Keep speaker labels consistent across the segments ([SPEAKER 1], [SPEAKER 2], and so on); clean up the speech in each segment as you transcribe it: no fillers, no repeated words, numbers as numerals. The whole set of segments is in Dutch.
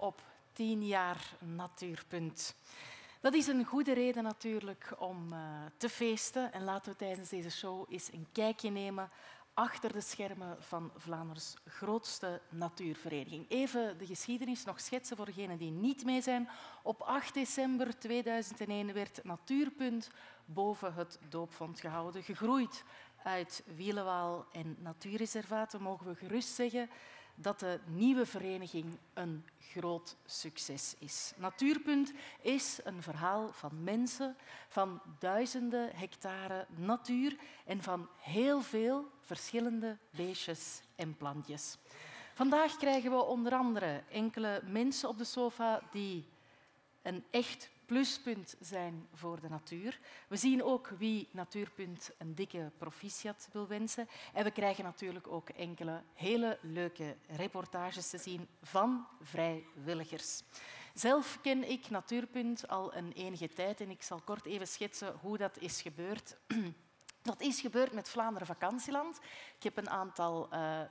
[SPEAKER 1] op 10 jaar Natuurpunt. Dat is een goede reden natuurlijk om te feesten. En laten we tijdens deze show eens een kijkje nemen achter de schermen van Vlaanderen's grootste natuurvereniging. Even de geschiedenis nog schetsen voor degenen die niet mee zijn. Op 8 december 2001 werd Natuurpunt boven het doopvont gehouden. Gegroeid uit Wielewaal en natuurreservaten mogen we gerust zeggen dat de nieuwe vereniging een groot succes is. Natuurpunt is een verhaal van mensen, van duizenden hectare natuur en van heel veel verschillende beestjes en plantjes. Vandaag krijgen we onder andere enkele mensen op de sofa die een echt pluspunt zijn voor de natuur. We zien ook wie Natuurpunt een dikke proficiat wil wensen. En we krijgen natuurlijk ook enkele hele leuke reportages te zien van vrijwilligers. Zelf ken ik Natuurpunt al een enige tijd en ik zal kort even schetsen hoe dat is gebeurd. Dat is gebeurd met Vlaanderen Vakantieland. Ik heb een aantal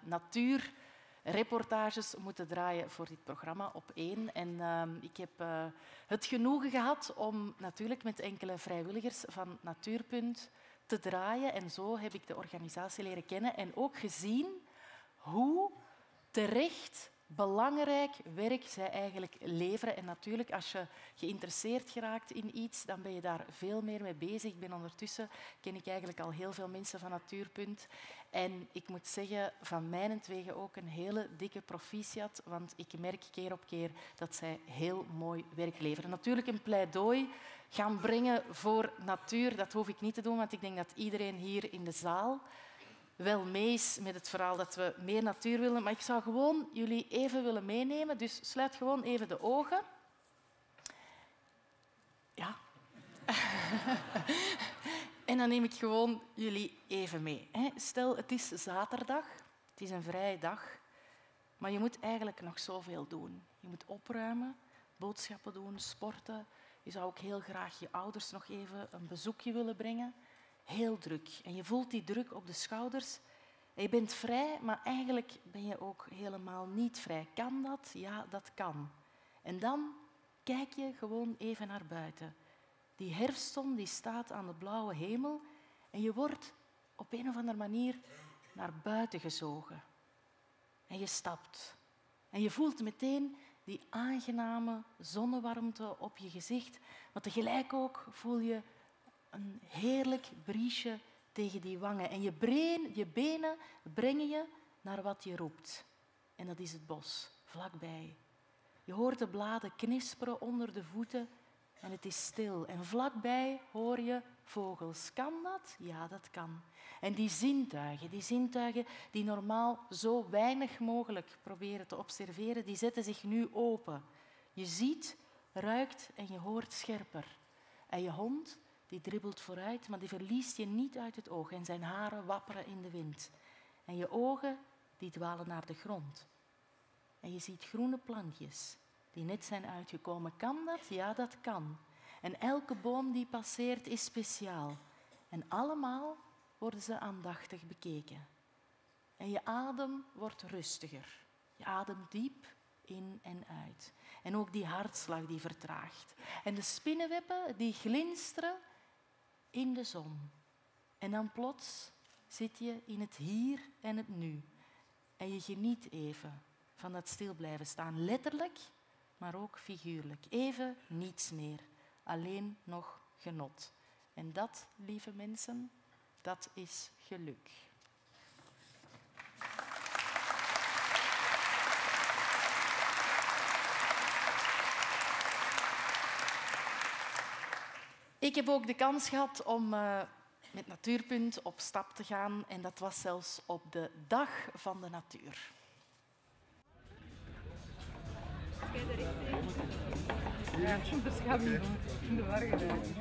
[SPEAKER 1] natuurreportages moeten draaien voor dit programma op 1. En ik heb het genoegen gehad om natuurlijk met enkele vrijwilligers van Natuurpunt te draaien. En zo heb ik de organisatie leren kennen en ook gezien hoe terecht belangrijk werk zij eigenlijk leveren. En natuurlijk, als je geïnteresseerd geraakt in iets, dan ben je daar veel meer mee bezig. Ondertussen ken ik eigenlijk al heel veel mensen van Natuurpunt. En ik moet zeggen, van mijnentwege ook een hele dikke proficiat, want ik merk keer op keer dat zij heel mooi werk leveren. Natuurlijk een pleidooi gaan brengen voor natuur, dat hoef ik niet te doen, want ik denk dat iedereen hier in de zaal wel mee is met het verhaal dat we meer natuur willen. Maar ik zou gewoon jullie even willen meenemen. Dus sluit gewoon even de ogen. Ja. En dan neem ik gewoon jullie even mee. Stel, het is zaterdag. Het is een vrije dag. Maar je moet eigenlijk nog zoveel doen. Je moet opruimen, boodschappen doen, sporten. Je zou ook heel graag je ouders nog even een bezoekje willen brengen. Heel druk. En je voelt die druk op de schouders. En je bent vrij, maar eigenlijk ben je ook helemaal niet vrij. Kan dat? Ja, dat kan. En dan kijk je gewoon even naar buiten. Die herfstzon die staat aan de blauwe hemel en je wordt op een of andere manier naar buiten gezogen. En je stapt. En je voelt meteen die aangename zonnewarmte op je gezicht, maar tegelijk ook voel je een heerlijk briesje tegen die wangen. En je benen brengen je naar wat je roept. En dat is het bos, vlakbij. Je hoort de bladen knisperen onder de voeten en het is stil. En vlakbij hoor je vogels. Kan dat? Ja, dat kan. En die zintuigen die normaal zo weinig mogelijk proberen te observeren, die zetten zich nu open. Je ziet, ruikt en je hoort scherper. En je hond die dribbelt vooruit, maar die verliest je niet uit het oog en zijn haren wapperen in de wind. En je ogen die dwalen naar de grond. En je ziet groene plantjes die net zijn uitgekomen. Kan dat? Ja, dat kan. En elke boom die passeert is speciaal. En allemaal worden ze aandachtig bekeken. En je adem wordt rustiger. Je ademt diep in en uit. En ook die hartslag die vertraagt. En de spinnenwebben die glinsteren in de zon. En dan plots zit je in het hier en het nu. En je geniet even van dat stil blijven staan. Letterlijk, maar ook figuurlijk. Even niets meer. Alleen nog genot. En dat, lieve mensen, dat is geluk. Ik heb ook de kans gehad om met Natuurpunt op stap te gaan en dat was zelfs op de dag van de natuur.
[SPEAKER 2] Ja, dus gaan we in de war geraken.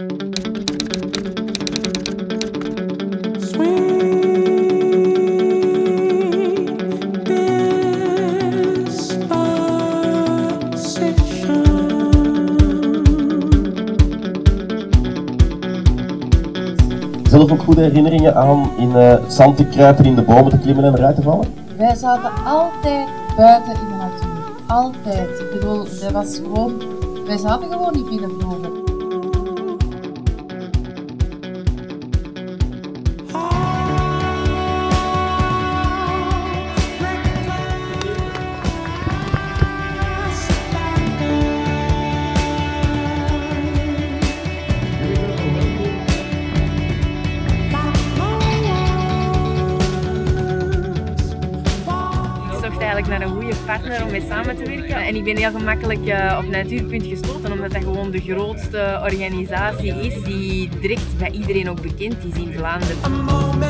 [SPEAKER 3] Zelf ook goede herinneringen aan in zand te kruipen, in de bomen te klimmen en eruit te vallen?
[SPEAKER 4] Wij zaten altijd buiten in de natuur. Altijd. Ik bedoel, dat was gewoon... Wij zaten gewoon niet binnenvlogen.
[SPEAKER 2] Naar een goede partner om mee samen te werken. En ik ben heel gemakkelijk op Natuurpunt gestoten, omdat dat gewoon de grootste organisatie is die direct bij iedereen ook bekend is in Vlaanderen.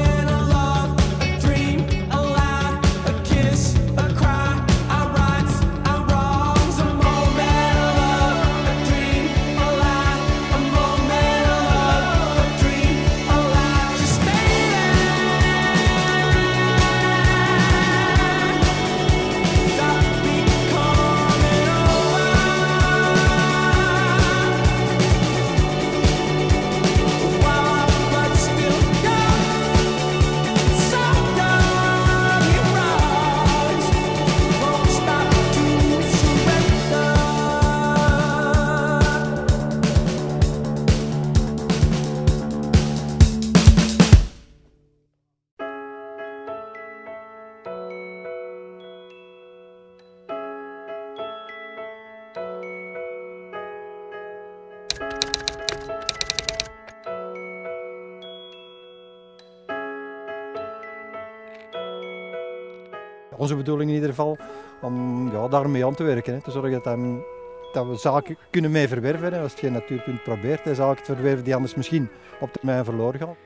[SPEAKER 5] Onze bedoeling in ieder geval om daarmee aan te werken. Hè. Te zorgen dat we zaken kunnen mee verwerven. Hè. Als het geen Natuurpunt probeert, dan zaken te verwerven die anders misschien op termijn verloren gaan.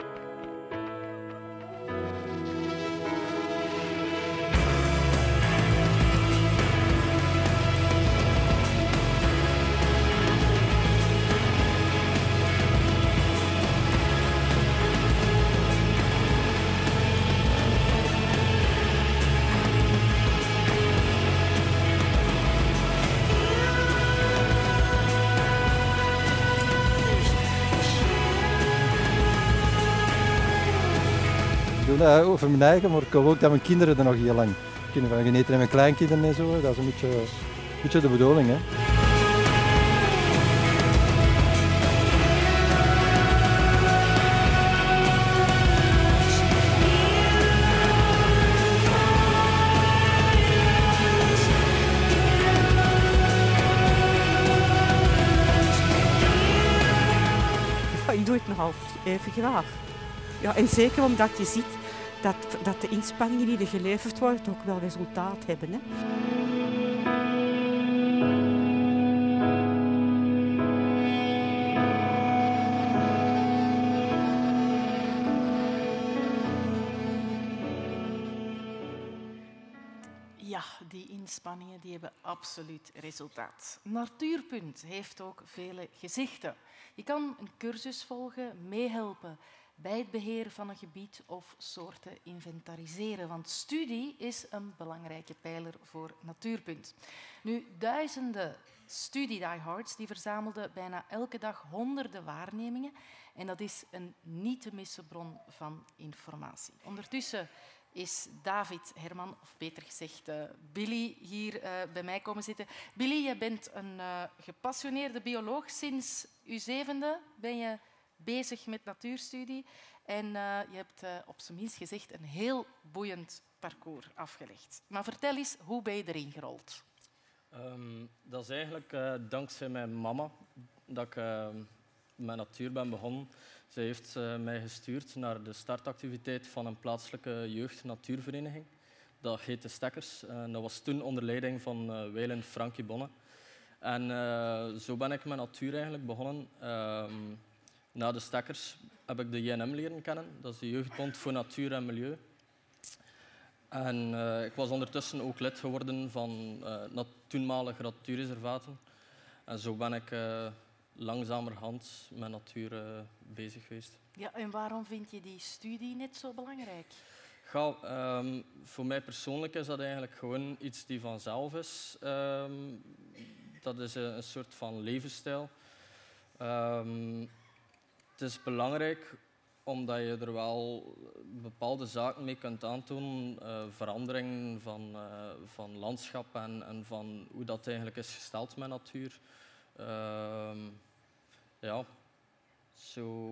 [SPEAKER 5] Ik doe dat over mijn eigen, maar ik hoop ook dat mijn kinderen er nog heel lang kunnen van genieten. En mijn kleinkinderen en zo, dat is een beetje de bedoeling. Hè.
[SPEAKER 6] Ja, ik doe het nog even graag. Ja, en zeker omdat je ziet dat de inspanningen die er geleverd worden ook wel resultaat hebben. Hè.
[SPEAKER 1] Ja, die inspanningen die hebben absoluut resultaat. Natuurpunt heeft ook vele gezichten. Je kan een cursus volgen, meehelpen bij het beheer van een gebied of soorten inventariseren. Want studie is een belangrijke pijler voor Natuurpunt. Nu, duizenden studie-diehards die verzamelden bijna elke dag honderden waarnemingen. En dat is een niet te missen bron van informatie. Ondertussen is David Herman, of beter gezegd Billy, hier bij mij komen zitten. Billy, je bent een gepassioneerde bioloog. Sinds je 7e ben je bezig met natuurstudie en je hebt op zijn minst gezegd een heel boeiend parcours afgelegd. Maar vertel eens, hoe ben je erin gerold?
[SPEAKER 7] Dat is eigenlijk dankzij mijn mama dat ik met natuur ben begonnen. Zij heeft mij gestuurd naar de startactiviteit van een plaatselijke jeugd-natuurvereniging. Dat heette Stekkers. Dat was toen onder leiding van wijlen Frankie Bonne. En zo ben ik met natuur eigenlijk begonnen. Na de Stekkers heb ik de JNM leren kennen. Dat is de Jeugdbond voor Natuur en Milieu. En ik was ondertussen ook lid geworden van toenmalige natuurreservaten. En zo ben ik langzamerhand met natuur bezig geweest.
[SPEAKER 1] Ja, en waarom vind je die studie net zo belangrijk?
[SPEAKER 7] Ja, voor mij persoonlijk is dat eigenlijk gewoon iets die vanzelf is. Dat is een soort van levensstijl. Het is belangrijk omdat je er wel bepaalde zaken mee kunt aantonen, verandering van landschap en van hoe dat eigenlijk is gesteld met natuur. Ja, zo.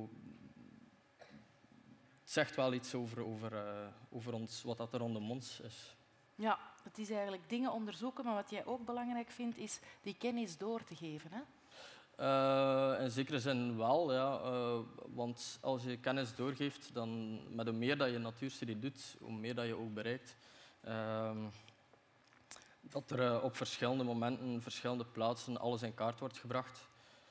[SPEAKER 7] Het zegt wel iets over ons, wat dat er rondom ons is.
[SPEAKER 1] Ja, het is eigenlijk dingen onderzoeken, maar wat jij ook belangrijk vindt, is die kennis door te geven. Hè?
[SPEAKER 7] In zekere zin wel, ja. Want als je kennis doorgeeft, dan met hoe meer dat je natuurstudie doet, hoe meer dat je ook bereikt. Dat er op verschillende momenten, verschillende plaatsen, alles in kaart wordt gebracht.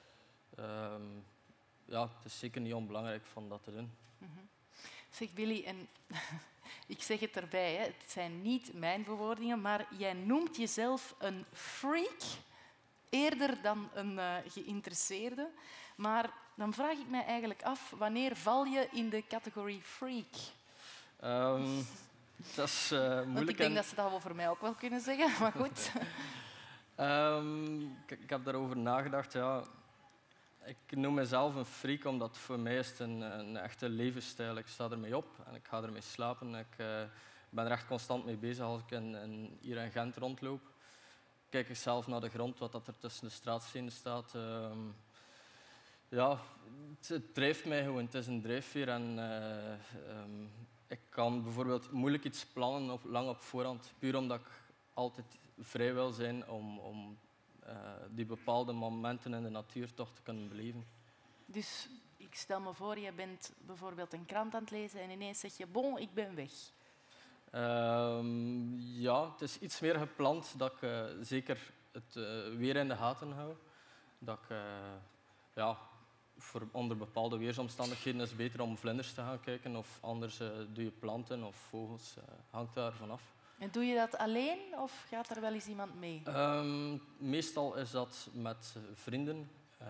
[SPEAKER 7] Ja, het is zeker niet onbelangrijk van dat te doen.
[SPEAKER 1] Zeg Billy, en ik zeg het erbij, hè, het zijn niet mijn bewoordingen, maar jij noemt jezelf een freak, eerder dan een geïnteresseerde. Maar dan vraag ik mij eigenlijk af, wanneer val je in de categorie freak?
[SPEAKER 7] Dat is
[SPEAKER 1] Want
[SPEAKER 7] moeilijk.
[SPEAKER 1] ik denk dat ze dat over mij ook wel kunnen zeggen, maar goed.
[SPEAKER 7] Ik heb daarover nagedacht. Ja. Ik noem mezelf een freak omdat voor mij is het een echte levensstijl. Ik sta ermee op en ik ga ermee slapen. Ik ben er echt constant mee bezig als ik hier in Gent rondloop. Kijk ik zelf naar de grond, wat dat er tussen de straatstenen staat. Ja, het drijft mij gewoon. Het is een drijfveer. En, ik kan bijvoorbeeld moeilijk iets plannen lang op voorhand, puur omdat ik altijd vrij wil zijn om die bepaalde momenten in de natuur toch te kunnen beleven.
[SPEAKER 1] Dus ik stel me voor, je bent bijvoorbeeld een krant aan het lezen en ineens zeg je, bon, ik ben weg.
[SPEAKER 7] Ja, het is iets meer gepland dat ik zeker het weer in de gaten hou. Dat ik, ja, onder bepaalde weersomstandigheden is het beter om vlinders te gaan kijken of anders doe je planten of vogels. Hangt daar vanaf.
[SPEAKER 1] En doe je dat alleen of gaat er wel eens iemand mee?
[SPEAKER 7] Meestal is dat met vrienden.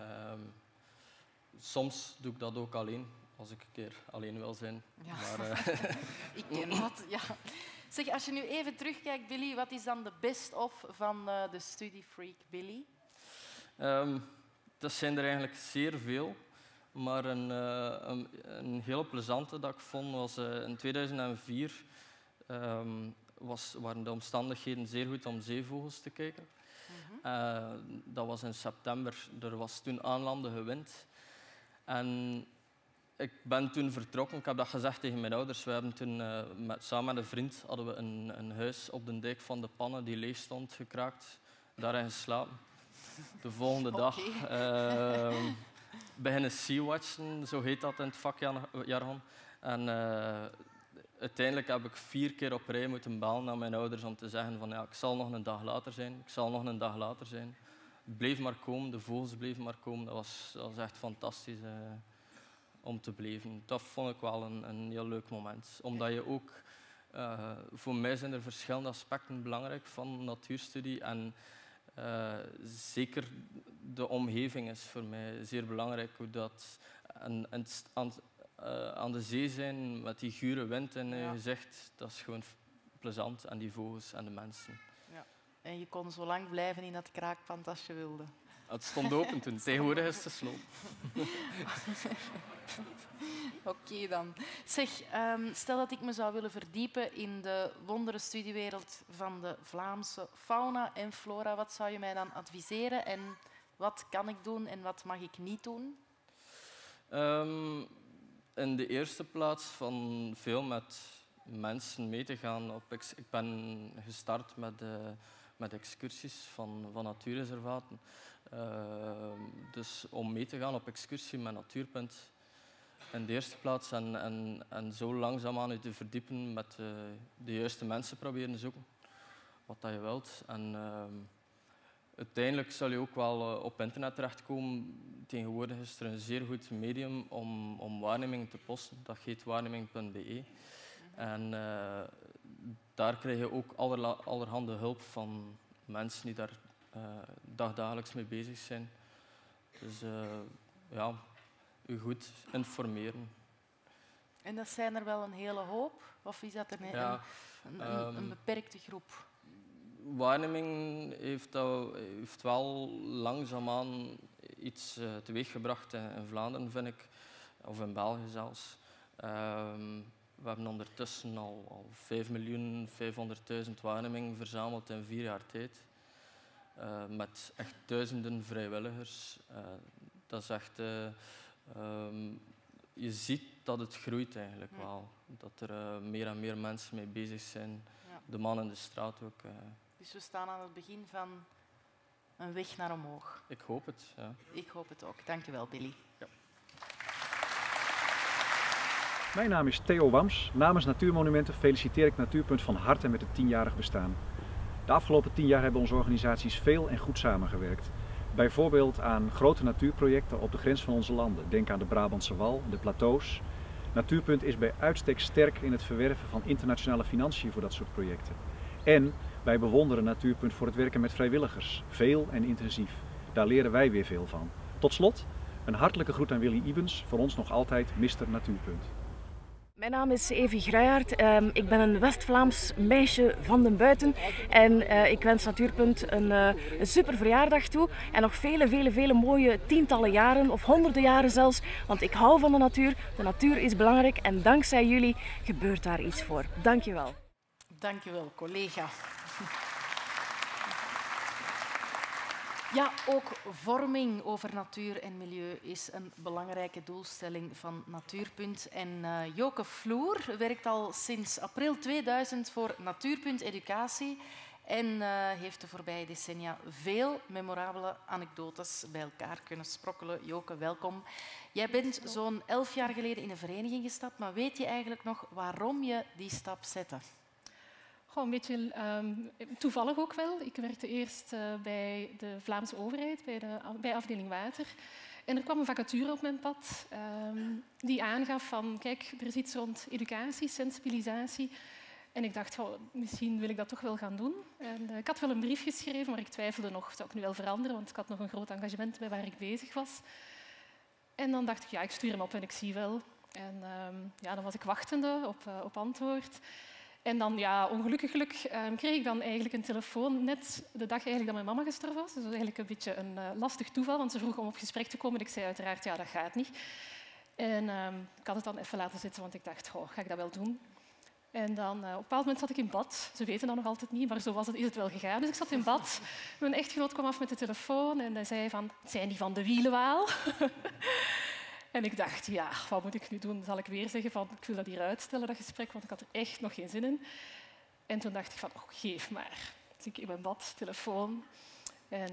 [SPEAKER 7] Soms doe ik dat ook alleen, als ik een keer alleen wil zijn.
[SPEAKER 1] Ja.
[SPEAKER 7] Maar,
[SPEAKER 1] Ik ken dat, ja. Zeg, als je nu even terugkijkt, Billy, wat is dan de best-of van de studiefreak Billy?
[SPEAKER 7] Dat zijn er eigenlijk zeer veel. Maar een heel plezante dat ik vond was in 2004 waren de omstandigheden zeer goed om zeevogels te kijken. Dat was in september. Er was toen aanlandige wind. En ik ben toen vertrokken. Ik heb dat gezegd tegen mijn ouders. We hebben toen samen met een vriend hadden we een huis op de dijk van de Pannen die leeg stond gekraakt. Daarin geslapen. De volgende dag beginnen sea-watchen, zo heet dat in het vakjargon. En uiteindelijk heb ik 4 keer op rij moeten bellen naar mijn ouders om te zeggen van ja, ik zal nog een dag later zijn, ik zal nog een dag later zijn. Het bleef maar komen, de vogels bleven maar komen. Dat was echt fantastisch om te beleven. Dat vond ik wel een heel leuk moment. Omdat je ook, voor mij zijn er verschillende aspecten belangrijk van natuurstudie. En zeker de omgeving is voor mij zeer belangrijk. Hoe dat aan de zee zijn met die gure wind in je gezicht, dat is gewoon plezant. En die vogels en de mensen.
[SPEAKER 1] Ja. En je kon zo lang blijven in dat kraakpand als je wilde.
[SPEAKER 7] Het stond open toen, tegenwoordig is het gesloten.
[SPEAKER 1] Oké dan. Zeg, stel dat ik me zou willen verdiepen in de wonderenstudiewereld van de Vlaamse fauna en flora. Wat zou je mij dan adviseren en wat kan ik doen en wat mag ik niet doen?
[SPEAKER 7] In de eerste plaats van veel met mensen mee te gaan. Ik ben gestart met excursies van natuurreservaten. Dus om mee te gaan op excursie met Natuurpunt in de eerste plaats en zo langzaamaan je te verdiepen met de juiste mensen proberen zoeken wat dat je wilt. En uiteindelijk zal je ook wel op internet terechtkomen. Tegenwoordig is er een zeer goed medium om waarnemingen te posten. Dat heet waarneming.be. En daar krijg je ook allerhande hulp van mensen die daar dagelijks mee bezig zijn. Dus ja, u goed informeren.
[SPEAKER 1] En dat zijn er wel een hele hoop? Of is dat een beperkte groep?
[SPEAKER 7] Waarneming heeft wel langzaamaan iets teweeggebracht in Vlaanderen, vind ik. Of in België zelfs. We hebben ondertussen al 5.500.000 waarnemingen verzameld in 4 jaar tijd. Met echt duizenden vrijwilligers. Dat is echt... je ziet dat het groeit eigenlijk wel. Dat er meer en meer mensen mee bezig zijn.
[SPEAKER 1] Ja.
[SPEAKER 7] De man in de straat ook.
[SPEAKER 1] Dus we staan aan het begin van een weg naar omhoog.
[SPEAKER 7] Ik hoop het, ja.
[SPEAKER 1] Ik hoop het ook. Dank je wel, Billy.
[SPEAKER 7] Ja.
[SPEAKER 8] Mijn naam is Theo Wams. Namens Natuurmonumenten feliciteer ik Natuurpunt van harte met het 10-jarig bestaan. De afgelopen 10 jaar hebben onze organisaties veel en goed samengewerkt. Bijvoorbeeld aan grote natuurprojecten op de grens van onze landen. Denk aan de Brabantse Wal, de plateaus. Natuurpunt is bij uitstek sterk in het verwerven van internationale financiën voor dat soort projecten. En wij bewonderen Natuurpunt voor het werken met vrijwilligers. Veel en intensief. Daar leren wij weer veel van. Tot slot, een hartelijke groet aan Willy Ibens, voor ons nog altijd Mr. Natuurpunt.
[SPEAKER 9] Mijn naam is Evie Gruijaert. Ik ben een West-Vlaams meisje van den buiten en ik wens Natuurpunt een super verjaardag toe en nog vele mooie tientallen jaren of honderden jaren zelfs, want ik hou van de natuur. De natuur is belangrijk en dankzij jullie gebeurt daar iets voor. Dank je wel.
[SPEAKER 1] Dank je wel, collega. Ja, ook vorming over natuur en milieu is een belangrijke doelstelling van Natuurpunt. En Joke Vloer werkt al sinds april 2000 voor Natuurpunt Educatie en heeft de voorbije decennia veel memorabele anekdotes bij elkaar kunnen sprokkelen. Joke, welkom. Jij bent zo'n 11 jaar geleden in een vereniging gestapt, maar weet je eigenlijk nog waarom je die stap zette?
[SPEAKER 10] Een beetje toevallig ook wel. Ik werkte eerst bij de Vlaamse overheid, bij afdeling water. En er kwam een vacature op mijn pad die aangaf van, kijk, er is iets rond educatie, sensibilisatie. En ik dacht, misschien wil ik dat toch wel gaan doen. En, ik had wel een brief geschreven, maar ik twijfelde nog, zou ik nu wel veranderen, want ik had nog een groot engagement bij waar ik bezig was. En dan dacht ik, ja, ik stuur hem op en ik zie wel. En dan was ik wachtende op antwoord. En dan, ja, ongelukkig kreeg ik dan eigenlijk een telefoon net de dag eigenlijk dat mijn mama gestorven was. Dus dat was eigenlijk een beetje een lastig toeval, want ze vroeg om op gesprek te komen. En ik zei uiteraard, ja, dat gaat niet. En ik had het dan even laten zitten, want ik dacht, ga ik dat wel doen? En dan, op een bepaald moment zat ik in bad. Ze weten dat nog altijd niet, maar zo is het wel gegaan. Dus ik zat in bad. Mijn echtgenoot kwam af met de telefoon en hij zei van, het zijn die van de Wielenwaal. En ik dacht, ja, wat moet ik nu doen? Zal ik weer zeggen van, ik wil dat hier uitstellen, dat gesprek, want ik had er echt nog geen zin in. En toen dacht ik van, geef maar. Dus ik in mijn bad, telefoon. En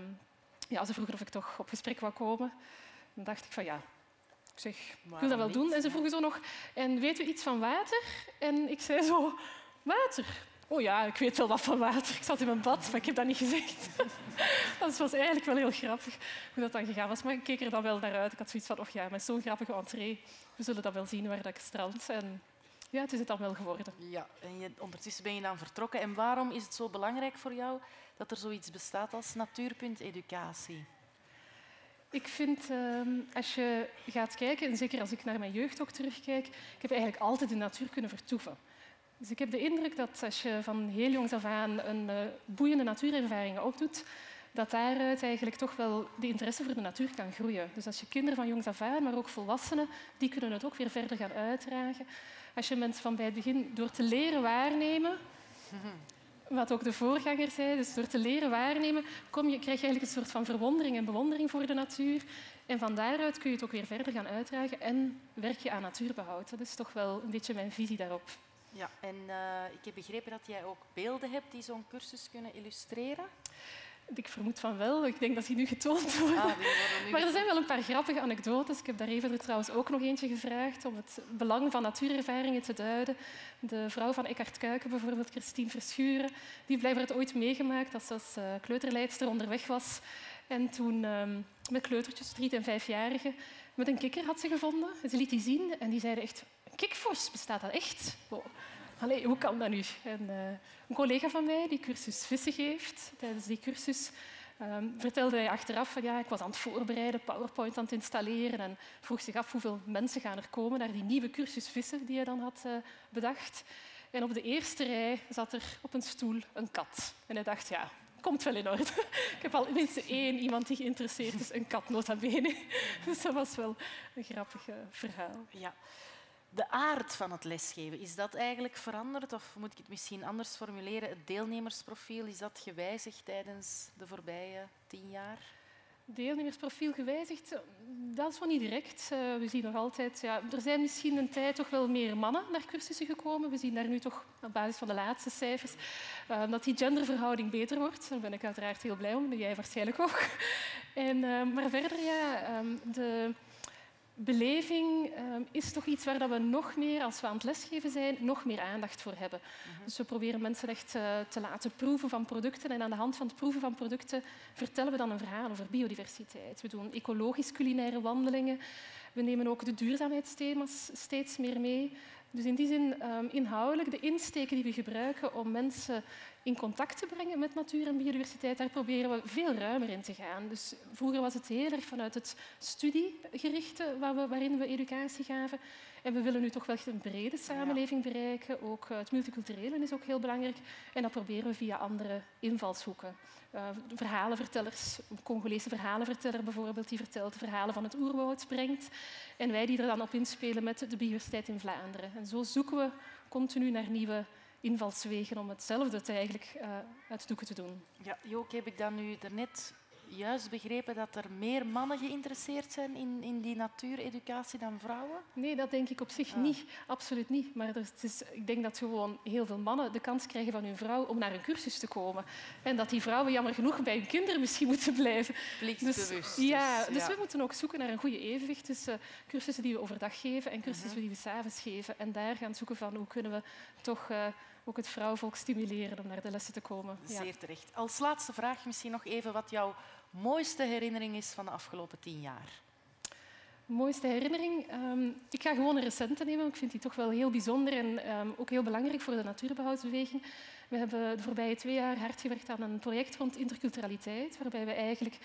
[SPEAKER 10] ze vroegen of ik toch op gesprek wou komen. Dan dacht ik van, ja, ik zeg, ik wil dat wel doen. En ze vroegen zo nog, en weet u iets van water? En ik zei zo, water? Oh ja, ik weet wel wat van water. Ik zat in mijn bad, maar ik heb dat niet gezegd. Dat was eigenlijk wel heel grappig hoe dat dan gegaan was. Maar ik keek er dan wel naar uit. Ik had zoiets van, ja, met zo'n grappige entree, we zullen dat wel zien waar dat ik strand. En ja, het is het dan wel geworden.
[SPEAKER 1] Ja, en ondertussen ben je dan vertrokken. En waarom is het zo belangrijk voor jou dat er zoiets bestaat als Natuurpunt Educatie?
[SPEAKER 10] Ik vind, als je gaat kijken, en zeker als ik naar mijn jeugd ook terugkijk, ik heb eigenlijk altijd in de natuur kunnen vertoeven. Dus ik heb de indruk dat als je van heel jongs af aan een boeiende natuurervaringen opdoet, dat daaruit eigenlijk toch wel de interesse voor de natuur kan groeien. Dus als je kinderen van jongs af aan, maar ook volwassenen, die kunnen het ook weer verder gaan uitdragen. Als je mensen van bij het begin door te leren waarnemen, wat ook de voorganger zei, dus door te leren waarnemen, krijg je eigenlijk een soort van verwondering en bewondering voor de natuur. En van daaruit kun je het ook weer verder gaan uitdragen en werk je aan natuurbehoud. Dat is toch wel een beetje mijn visie daarop.
[SPEAKER 1] Ja, en ik heb begrepen dat jij ook beelden hebt die zo'n cursus kunnen illustreren.
[SPEAKER 10] Ik vermoed van wel. Ik denk dat die nu getoond worden. Maar er zijn wel een paar grappige anekdotes. Ik heb daar even trouwens ook nog eentje gevraagd om het belang van natuurervaringen te duiden. De vrouw van Eckhart Kuiken, bijvoorbeeld, Christine Verschuren, die heeft blijkbaar het ooit meegemaakt dat ze als kleuterleidster onderweg was. En toen met kleutertjes, 3- en 5-jarigen, met een kikker had ze gevonden. En ze liet die zien en die zeiden echt, kikvors, bestaat dat echt? Wow. Allee, hoe kan dat nu? En, een collega van mij die cursus vissen geeft, tijdens die cursus vertelde hij achteraf van ja, ik was aan het voorbereiden, PowerPoint aan het installeren en vroeg zich af hoeveel mensen gaan er komen naar die nieuwe cursus vissen die hij dan had bedacht. En op de eerste rij zat er op een stoel een kat. En hij dacht, ja, komt wel in orde. Ik heb al minstens 1 iemand die geïnteresseerd is, een kat nota bene. Dus dat was wel een grappig verhaal.
[SPEAKER 1] Ja. De aard van het lesgeven, is dat eigenlijk veranderd? Of moet ik het misschien anders formuleren? Het deelnemersprofiel, is dat gewijzigd tijdens de voorbije 10 jaar?
[SPEAKER 10] Deelnemersprofiel gewijzigd, dat is wel niet direct. We zien nog altijd, ja, er zijn misschien een tijd toch wel meer mannen naar cursussen gekomen. We zien daar nu toch op basis van de laatste cijfers dat die genderverhouding beter wordt. Daar ben ik uiteraard heel blij om, jij waarschijnlijk ook. Maar verder, ja, de beleving is toch iets waar we nog meer, als we aan het lesgeven zijn, nog meer aandacht voor hebben. Dus we proberen mensen echt te laten proeven van producten en aan de hand van het proeven van producten vertellen we dan een verhaal over biodiversiteit. We doen ecologisch-culinaire wandelingen. We nemen ook de duurzaamheidsthema's steeds meer mee. Dus in die zin, inhoudelijk, de insteken die we gebruiken om mensen in contact te brengen met natuur en biodiversiteit, daar proberen we veel ruimer in te gaan. Dus vroeger was het heel erg vanuit het studiegerichte waarin we educatie gaven. En we willen nu toch wel echt een brede samenleving bereiken. Ook het multiculturele is ook heel belangrijk. En dat proberen we via andere invalshoeken. Verhalenvertellers, een Congolese verhalenverteller bijvoorbeeld, die vertelt de verhalen van het oerwoud, brengt. En wij die er dan op inspelen met de biodiversiteit in Vlaanderen. En zo zoeken we continu naar nieuwe invalswegen om hetzelfde eigenlijk uit de doeken te doen.
[SPEAKER 1] Ja, Joke, heb ik dan nu daarnet juist begrepen dat er meer mannen geïnteresseerd zijn in die natuureducatie dan vrouwen?
[SPEAKER 10] Nee, dat denk ik op zich niet. Absoluut niet. Maar ik denk dat gewoon heel veel mannen de kans krijgen van hun vrouw om naar een cursus te komen. En dat die vrouwen jammer genoeg bij hun kinderen misschien moeten blijven.
[SPEAKER 1] Plichtsbewust.
[SPEAKER 10] Dus we moeten ook zoeken naar een goede evenwicht tussen cursussen die we overdag geven en cursussen die we 's avonds geven. En daar gaan zoeken van hoe kunnen we toch ook het vrouwenvolk stimuleren om naar de lessen te komen.
[SPEAKER 1] Zeer terecht. Als laatste vraag misschien nog even wat jouw mooiste herinnering is van de afgelopen 10 jaar.
[SPEAKER 10] Mooiste herinnering? Ik ga gewoon een recente nemen. Ik vind die toch wel heel bijzonder en ook heel belangrijk voor de natuurbehoudsbeweging. We hebben de voorbije 2 jaar hard gewerkt aan een project rond interculturaliteit, waarbij we eigenlijk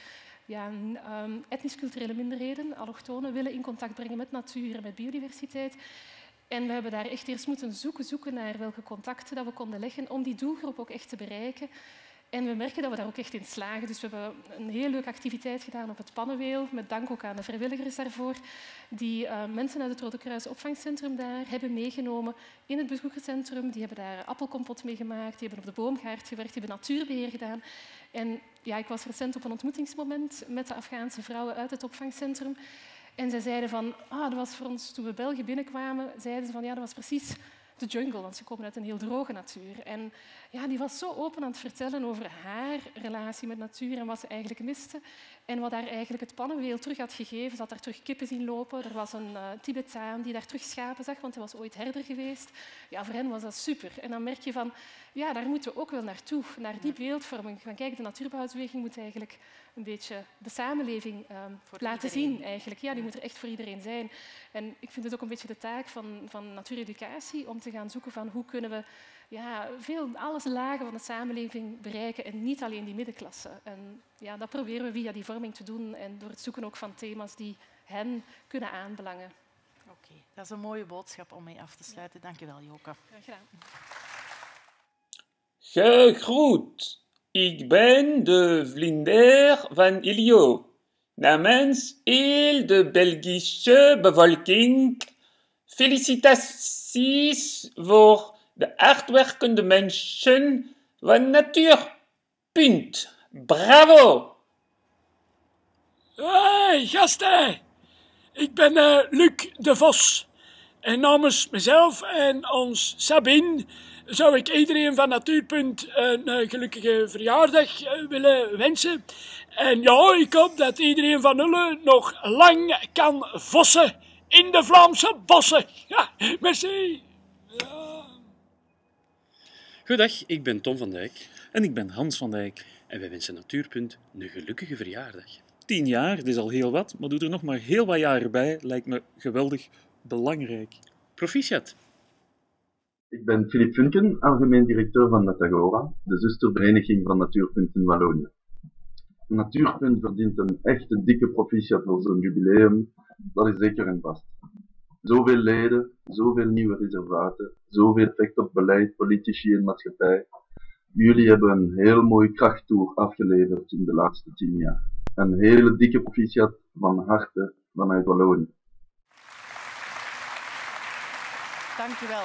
[SPEAKER 10] etnisch-culturele minderheden, allochtonen, willen in contact brengen met natuur en met biodiversiteit. En we hebben daar echt eerst moeten zoeken naar welke contacten dat we konden leggen om die doelgroep ook echt te bereiken. En we merken dat we daar ook echt in slagen. Dus we hebben een heel leuke activiteit gedaan op het Pannenweel, met dank ook aan de vrijwilligers daarvoor, die mensen uit het Rode Kruis opvangcentrum daar hebben meegenomen in het bezoekerscentrum. Die hebben daar appelkompot mee gemaakt, die hebben op de boomgaard gewerkt, die hebben natuurbeheer gedaan. En ja, ik was recent op een ontmoetingsmoment met de Afghaanse vrouwen uit het opvangcentrum. En zij zeiden van, dat was voor ons, toen we België binnenkwamen, zeiden ze van, ja, dat was precies de jungle, want ze komen uit een heel droge natuur. En ja, die was zo open aan het vertellen over haar relatie met natuur en wat ze eigenlijk miste. En wat daar eigenlijk het Pannenweel terug had gegeven. Ze had daar terug kippen zien lopen. Er was een Tibetaan die daar terug schapen zag, want hij was ooit herder geweest. Ja, voor hen was dat super. En dan merk je van, ja, daar moeten we ook wel naartoe, naar die beeldvorming. Van, kijk, de natuurbehoudsbeweging moet eigenlijk een beetje de samenleving laten zien. Eigenlijk. Ja, die moet er echt voor iedereen zijn. En ik vind het ook een beetje de taak van natuureducatie om te gaan zoeken van hoe kunnen we alle lagen van de samenleving bereiken en niet alleen die middenklasse. En ja, dat proberen we via die vorming te doen en door het zoeken ook van thema's die hen kunnen aanbelangen.
[SPEAKER 1] Oké, dat is een mooie boodschap om mee af te sluiten. Dank je wel, Joke.
[SPEAKER 10] Graag gedaan.
[SPEAKER 11] Gegroet, ik ben de vlinder van Ilio. Namens heel de Belgische bevolking, felicitaties voor de hardwerkende mensen van Natuur. Punt. Bravo!
[SPEAKER 12] Hey, gasten! Ik ben Luc de Vos. En namens mezelf en ons Sabine zou ik iedereen van Natuurpunt een gelukkige verjaardag willen wensen. En ja, ik hoop dat iedereen van jullie nog lang kan vossen in de Vlaamse bossen. Ja, merci! Ja.
[SPEAKER 13] Goedendag, ik ben Tom van Dijk. En ik ben Hans van Dijk. En wij wensen Natuurpunt een gelukkige verjaardag. 10 jaar, dat is al heel wat, maar doe er nog maar heel wat jaren bij. Lijkt me geweldig belangrijk. Proficiat.
[SPEAKER 14] Ik ben Filip Funken, algemeen directeur van Natagora, de zustervereniging van Natuurpunt in Wallonië. Natuurpunt verdient een echte dikke proficiat voor zo'n jubileum, dat is zeker en vast. Zoveel leden, zoveel nieuwe reservaten, zoveel effect op beleid, politici en maatschappij. Jullie hebben een heel mooi krachttoer afgeleverd in de laatste 10 jaar. Een hele dikke proficiat van harte vanuit Wallonië.
[SPEAKER 1] Dank u wel.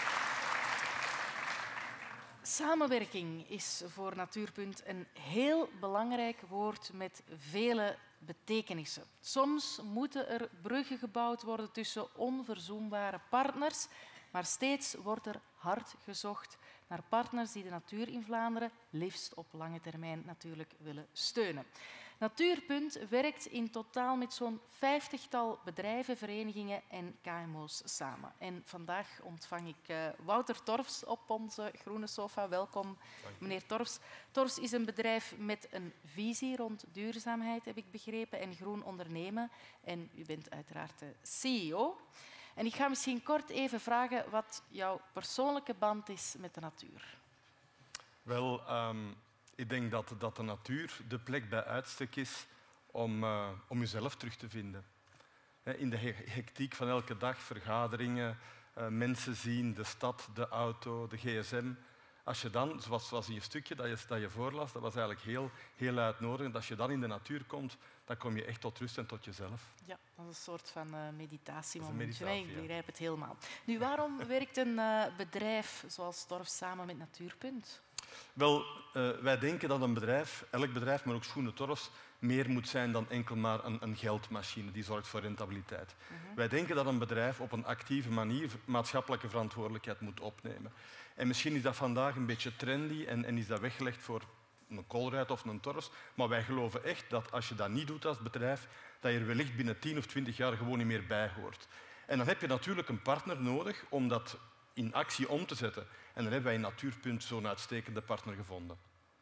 [SPEAKER 1] Samenwerking is voor Natuurpunt een heel belangrijk woord met vele betekenissen. Soms moeten er bruggen gebouwd worden tussen onverzoenbare partners, maar steeds wordt er hard gezocht naar partners die de natuur in Vlaanderen liefst op lange termijn natuurlijk willen steunen. Natuurpunt werkt in totaal met zo'n 50-tal bedrijven, verenigingen en KMO's samen. En vandaag ontvang ik Wouter Torfs op onze groene sofa. Welkom, meneer Torfs. Torfs is een bedrijf met een visie rond duurzaamheid, heb ik begrepen, en groen ondernemen. En u bent uiteraard de CEO. En ik ga misschien kort even vragen wat jouw persoonlijke band is met de natuur.
[SPEAKER 15] Wel, ik denk dat de natuur de plek bij uitstek is om jezelf terug te vinden. In de hectiek van elke dag, vergaderingen, mensen zien, de stad, de auto, de gsm. Als je dan, zoals in je stukje dat je voorlas, dat was eigenlijk heel uitnodigend. Als je dan in de natuur komt, dan kom je echt tot rust en tot jezelf.
[SPEAKER 1] Ja, dat is een soort van meditatiemomentje.
[SPEAKER 15] meditatie,
[SPEAKER 1] Nee, ik begrijp het helemaal. Nu, waarom werkt een bedrijf zoals Torfs samen met Natuurpunt?
[SPEAKER 15] Wel, wij denken dat een bedrijf, elk bedrijf, maar ook Schoenen Torfs, meer moet zijn dan enkel maar een geldmachine die zorgt voor rentabiliteit. Wij denken dat een bedrijf op een actieve manier maatschappelijke verantwoordelijkheid moet opnemen. En misschien is dat vandaag een beetje trendy en is dat weggelegd voor een Colruyt of een Torfs, maar wij geloven echt dat als je dat niet doet als bedrijf, dat je er wellicht binnen 10 of 20 jaar gewoon niet meer bij hoort. En dan heb je natuurlijk een partner nodig om dat in actie om te zetten. En dan hebben wij in Natuurpunt zo'n uitstekende partner gevonden.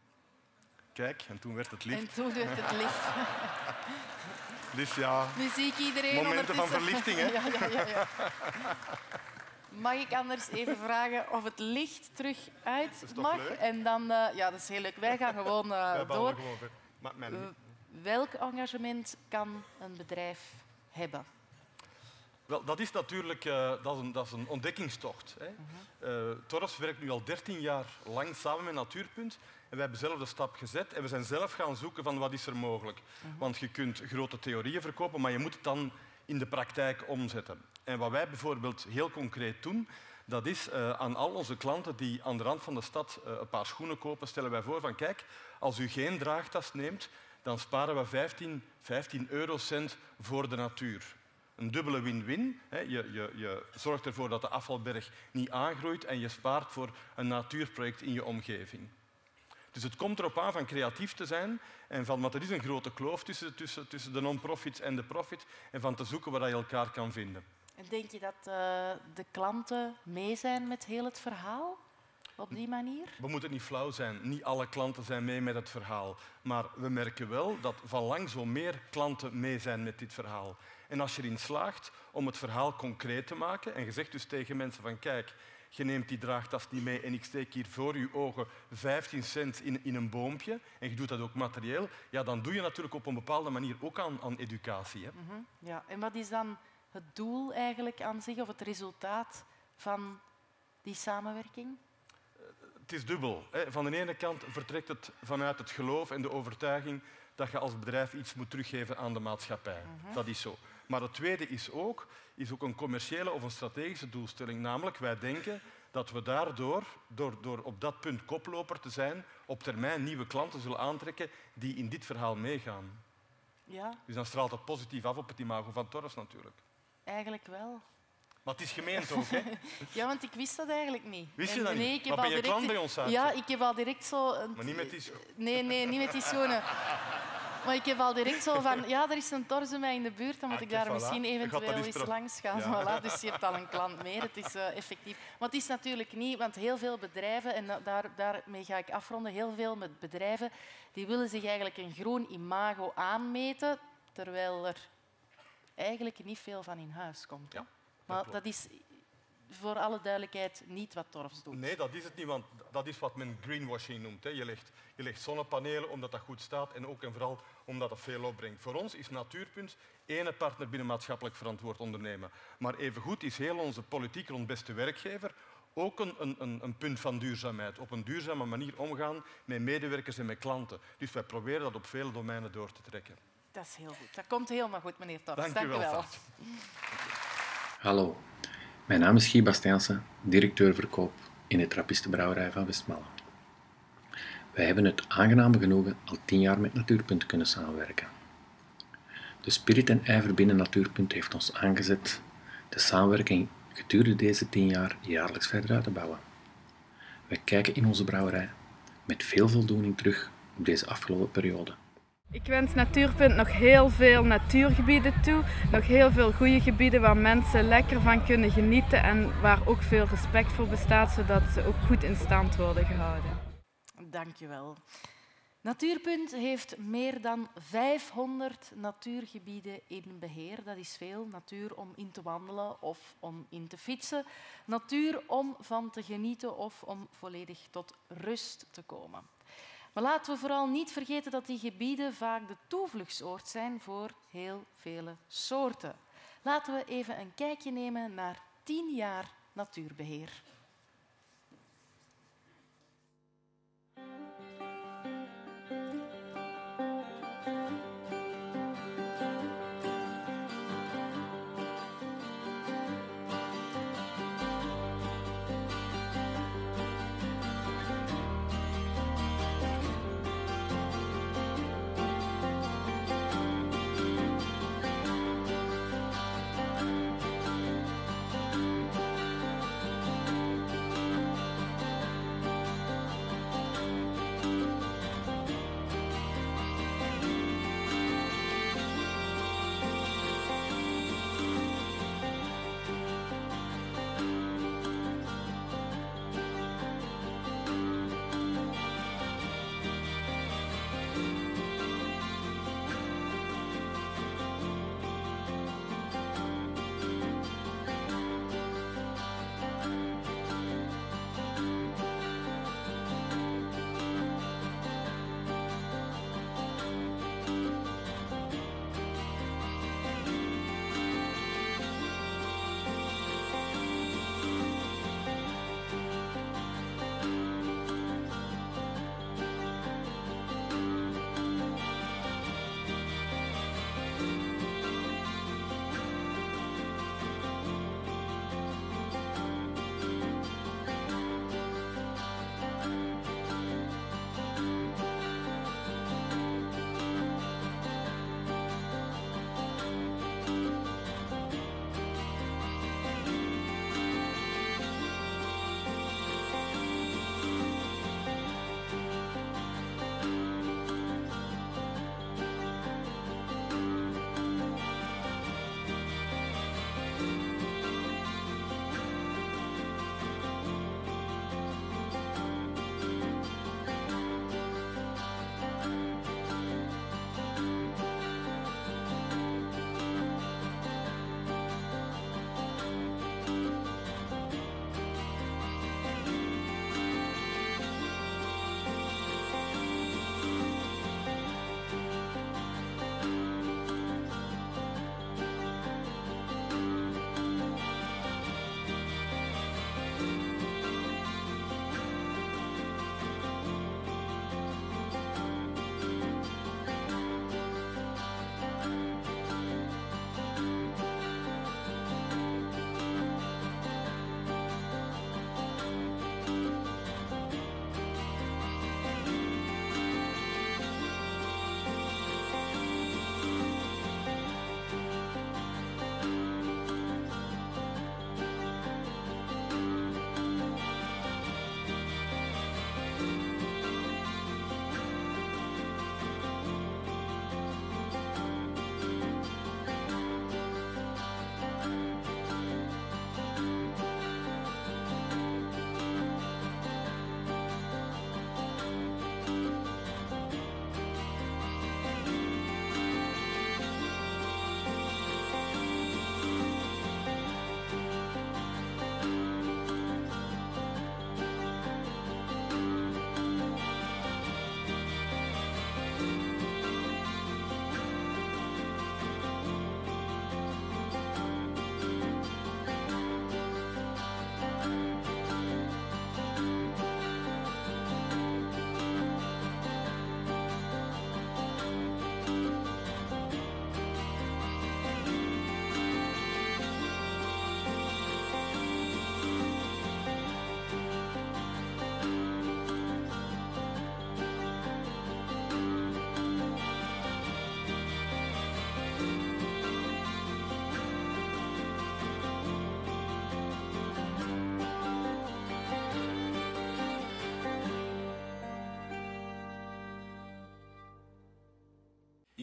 [SPEAKER 15] Kijk, en toen werd het licht.
[SPEAKER 1] En toen werd het licht.
[SPEAKER 15] Dus ja,
[SPEAKER 1] nu zie ik iedereen
[SPEAKER 15] momenten van verlichting, hè?
[SPEAKER 1] Ja. Mag ik anders even vragen of het licht terug uit mag?
[SPEAKER 15] Leuk?
[SPEAKER 1] En dan, ja, dat is heel leuk. Wij gaan gewoon door.
[SPEAKER 15] Gewoon
[SPEAKER 1] Welk engagement kan een bedrijf hebben?
[SPEAKER 15] Wel, dat is natuurlijk dat is een ontdekkingstocht. Hè. Torfs werkt nu al 13 jaar lang samen met Natuurpunt. En wij hebben zelf de stap gezet en we zijn zelf gaan zoeken van wat is er mogelijk. Want je kunt grote theorieën verkopen, maar je moet het dan in de praktijk omzetten. En wat wij bijvoorbeeld heel concreet doen, dat is aan al onze klanten die aan de rand van de stad een paar schoenen kopen, stellen wij voor van kijk, als u geen draagtas neemt, dan sparen we 15 eurocent voor de natuur. Een dubbele win-win. Je zorgt ervoor dat de afvalberg niet aangroeit en je spaart voor een natuurproject in je omgeving. Dus het komt erop aan van creatief te zijn, en van, want er is een grote kloof tussen de non-profits en de profit, en van te zoeken waar je elkaar kan vinden.
[SPEAKER 1] En denk je dat de klanten mee zijn met heel het verhaal? Op die manier?
[SPEAKER 15] We moeten niet flauw zijn. Niet alle klanten zijn mee met het verhaal. Maar we merken wel dat van lang zo meer klanten mee zijn met dit verhaal. En als je erin slaagt om het verhaal concreet te maken en je zegt dus tegen mensen van kijk, je neemt die draagtas niet mee en ik steek hier voor je ogen 15 cent in een boompje en je doet dat ook materieel, ja, dan doe je natuurlijk op een bepaalde manier ook aan educatie. Hè?
[SPEAKER 1] Ja. En wat is dan het doel eigenlijk aan zich of het resultaat van die samenwerking?
[SPEAKER 15] Het is dubbel. Van de ene kant vertrekt het vanuit het geloof en de overtuiging dat je als bedrijf iets moet teruggeven aan de maatschappij. Dat is zo. Maar het tweede is ook een commerciële of een strategische doelstelling. Namelijk, wij denken dat we daardoor, door op dat punt koploper te zijn, op termijn nieuwe klanten zullen aantrekken die in dit verhaal meegaan.
[SPEAKER 1] Ja.
[SPEAKER 15] Dus dan straalt dat positief af op het imago van Torfs natuurlijk.
[SPEAKER 1] Eigenlijk wel.
[SPEAKER 15] Maar het is gemeend ook, hè?
[SPEAKER 1] Ja, want ik wist dat eigenlijk niet.
[SPEAKER 15] Wist je dat niet?
[SPEAKER 1] Nee,
[SPEAKER 15] maar ben je klant bij ons uit?
[SPEAKER 1] Ja, ik heb al direct zo...
[SPEAKER 15] Maar niet met die schoenen?
[SPEAKER 1] Nee, niet met die schoenen. Maar ik heb al direct zo van... Ja, er is een Torfs bij mij in de buurt, dan moet ik daar misschien eventueel eens langs gaan. Ja. Voilà, dus je hebt al een klant meer, het is effectief. Maar het is natuurlijk niet, want heel veel bedrijven, en daarmee ga ik afronden, heel veel met bedrijven, die willen zich eigenlijk een groen imago aanmeten, terwijl er eigenlijk niet veel van in huis komt.
[SPEAKER 15] Ja.
[SPEAKER 1] Maar dat is voor alle duidelijkheid niet wat Torfs doet.
[SPEAKER 15] Nee, dat is het niet, want dat is wat men greenwashing noemt. Hè. Je legt zonnepanelen omdat dat goed staat en ook en vooral omdat dat veel opbrengt. Voor ons is Natuurpunt ene partner binnen maatschappelijk verantwoord ondernemen. Maar evengoed is heel onze politiek rond beste werkgever ook een punt van duurzaamheid. Op een duurzame manier omgaan met medewerkers en met klanten. Dus wij proberen dat op vele domeinen door te trekken.
[SPEAKER 1] Dat is heel goed. Dat komt helemaal goed, meneer Torfs.
[SPEAKER 15] Dank u wel.
[SPEAKER 16] Hallo, Mijn naam is Guy Bastiaanse, directeur verkoop in de Trappistenbrouwerij van Westmalle. Wij hebben het aangename genoegen al 10 jaar met Natuurpunt kunnen samenwerken. De spirit en ijver binnen Natuurpunt heeft ons aangezet de samenwerking gedurende deze 10 jaar jaarlijks verder uit te bouwen. Wij kijken in onze brouwerij met veel voldoening terug op deze afgelopen periode.
[SPEAKER 17] Ik wens Natuurpunt nog heel veel natuurgebieden toe, nog heel veel goede gebieden waar mensen lekker van kunnen genieten en waar ook veel respect voor bestaat, zodat ze ook goed in stand worden gehouden.
[SPEAKER 1] Dankjewel. Natuurpunt heeft meer dan 500 natuurgebieden in beheer. Dat is veel. Natuur om in te wandelen of om in te fietsen. Natuur om van te genieten of om volledig tot rust te komen. Maar laten we vooral niet vergeten dat die gebieden vaak de toevluchtsoord zijn voor heel vele soorten. Laten we even een kijkje nemen naar 10 jaar natuurbeheer.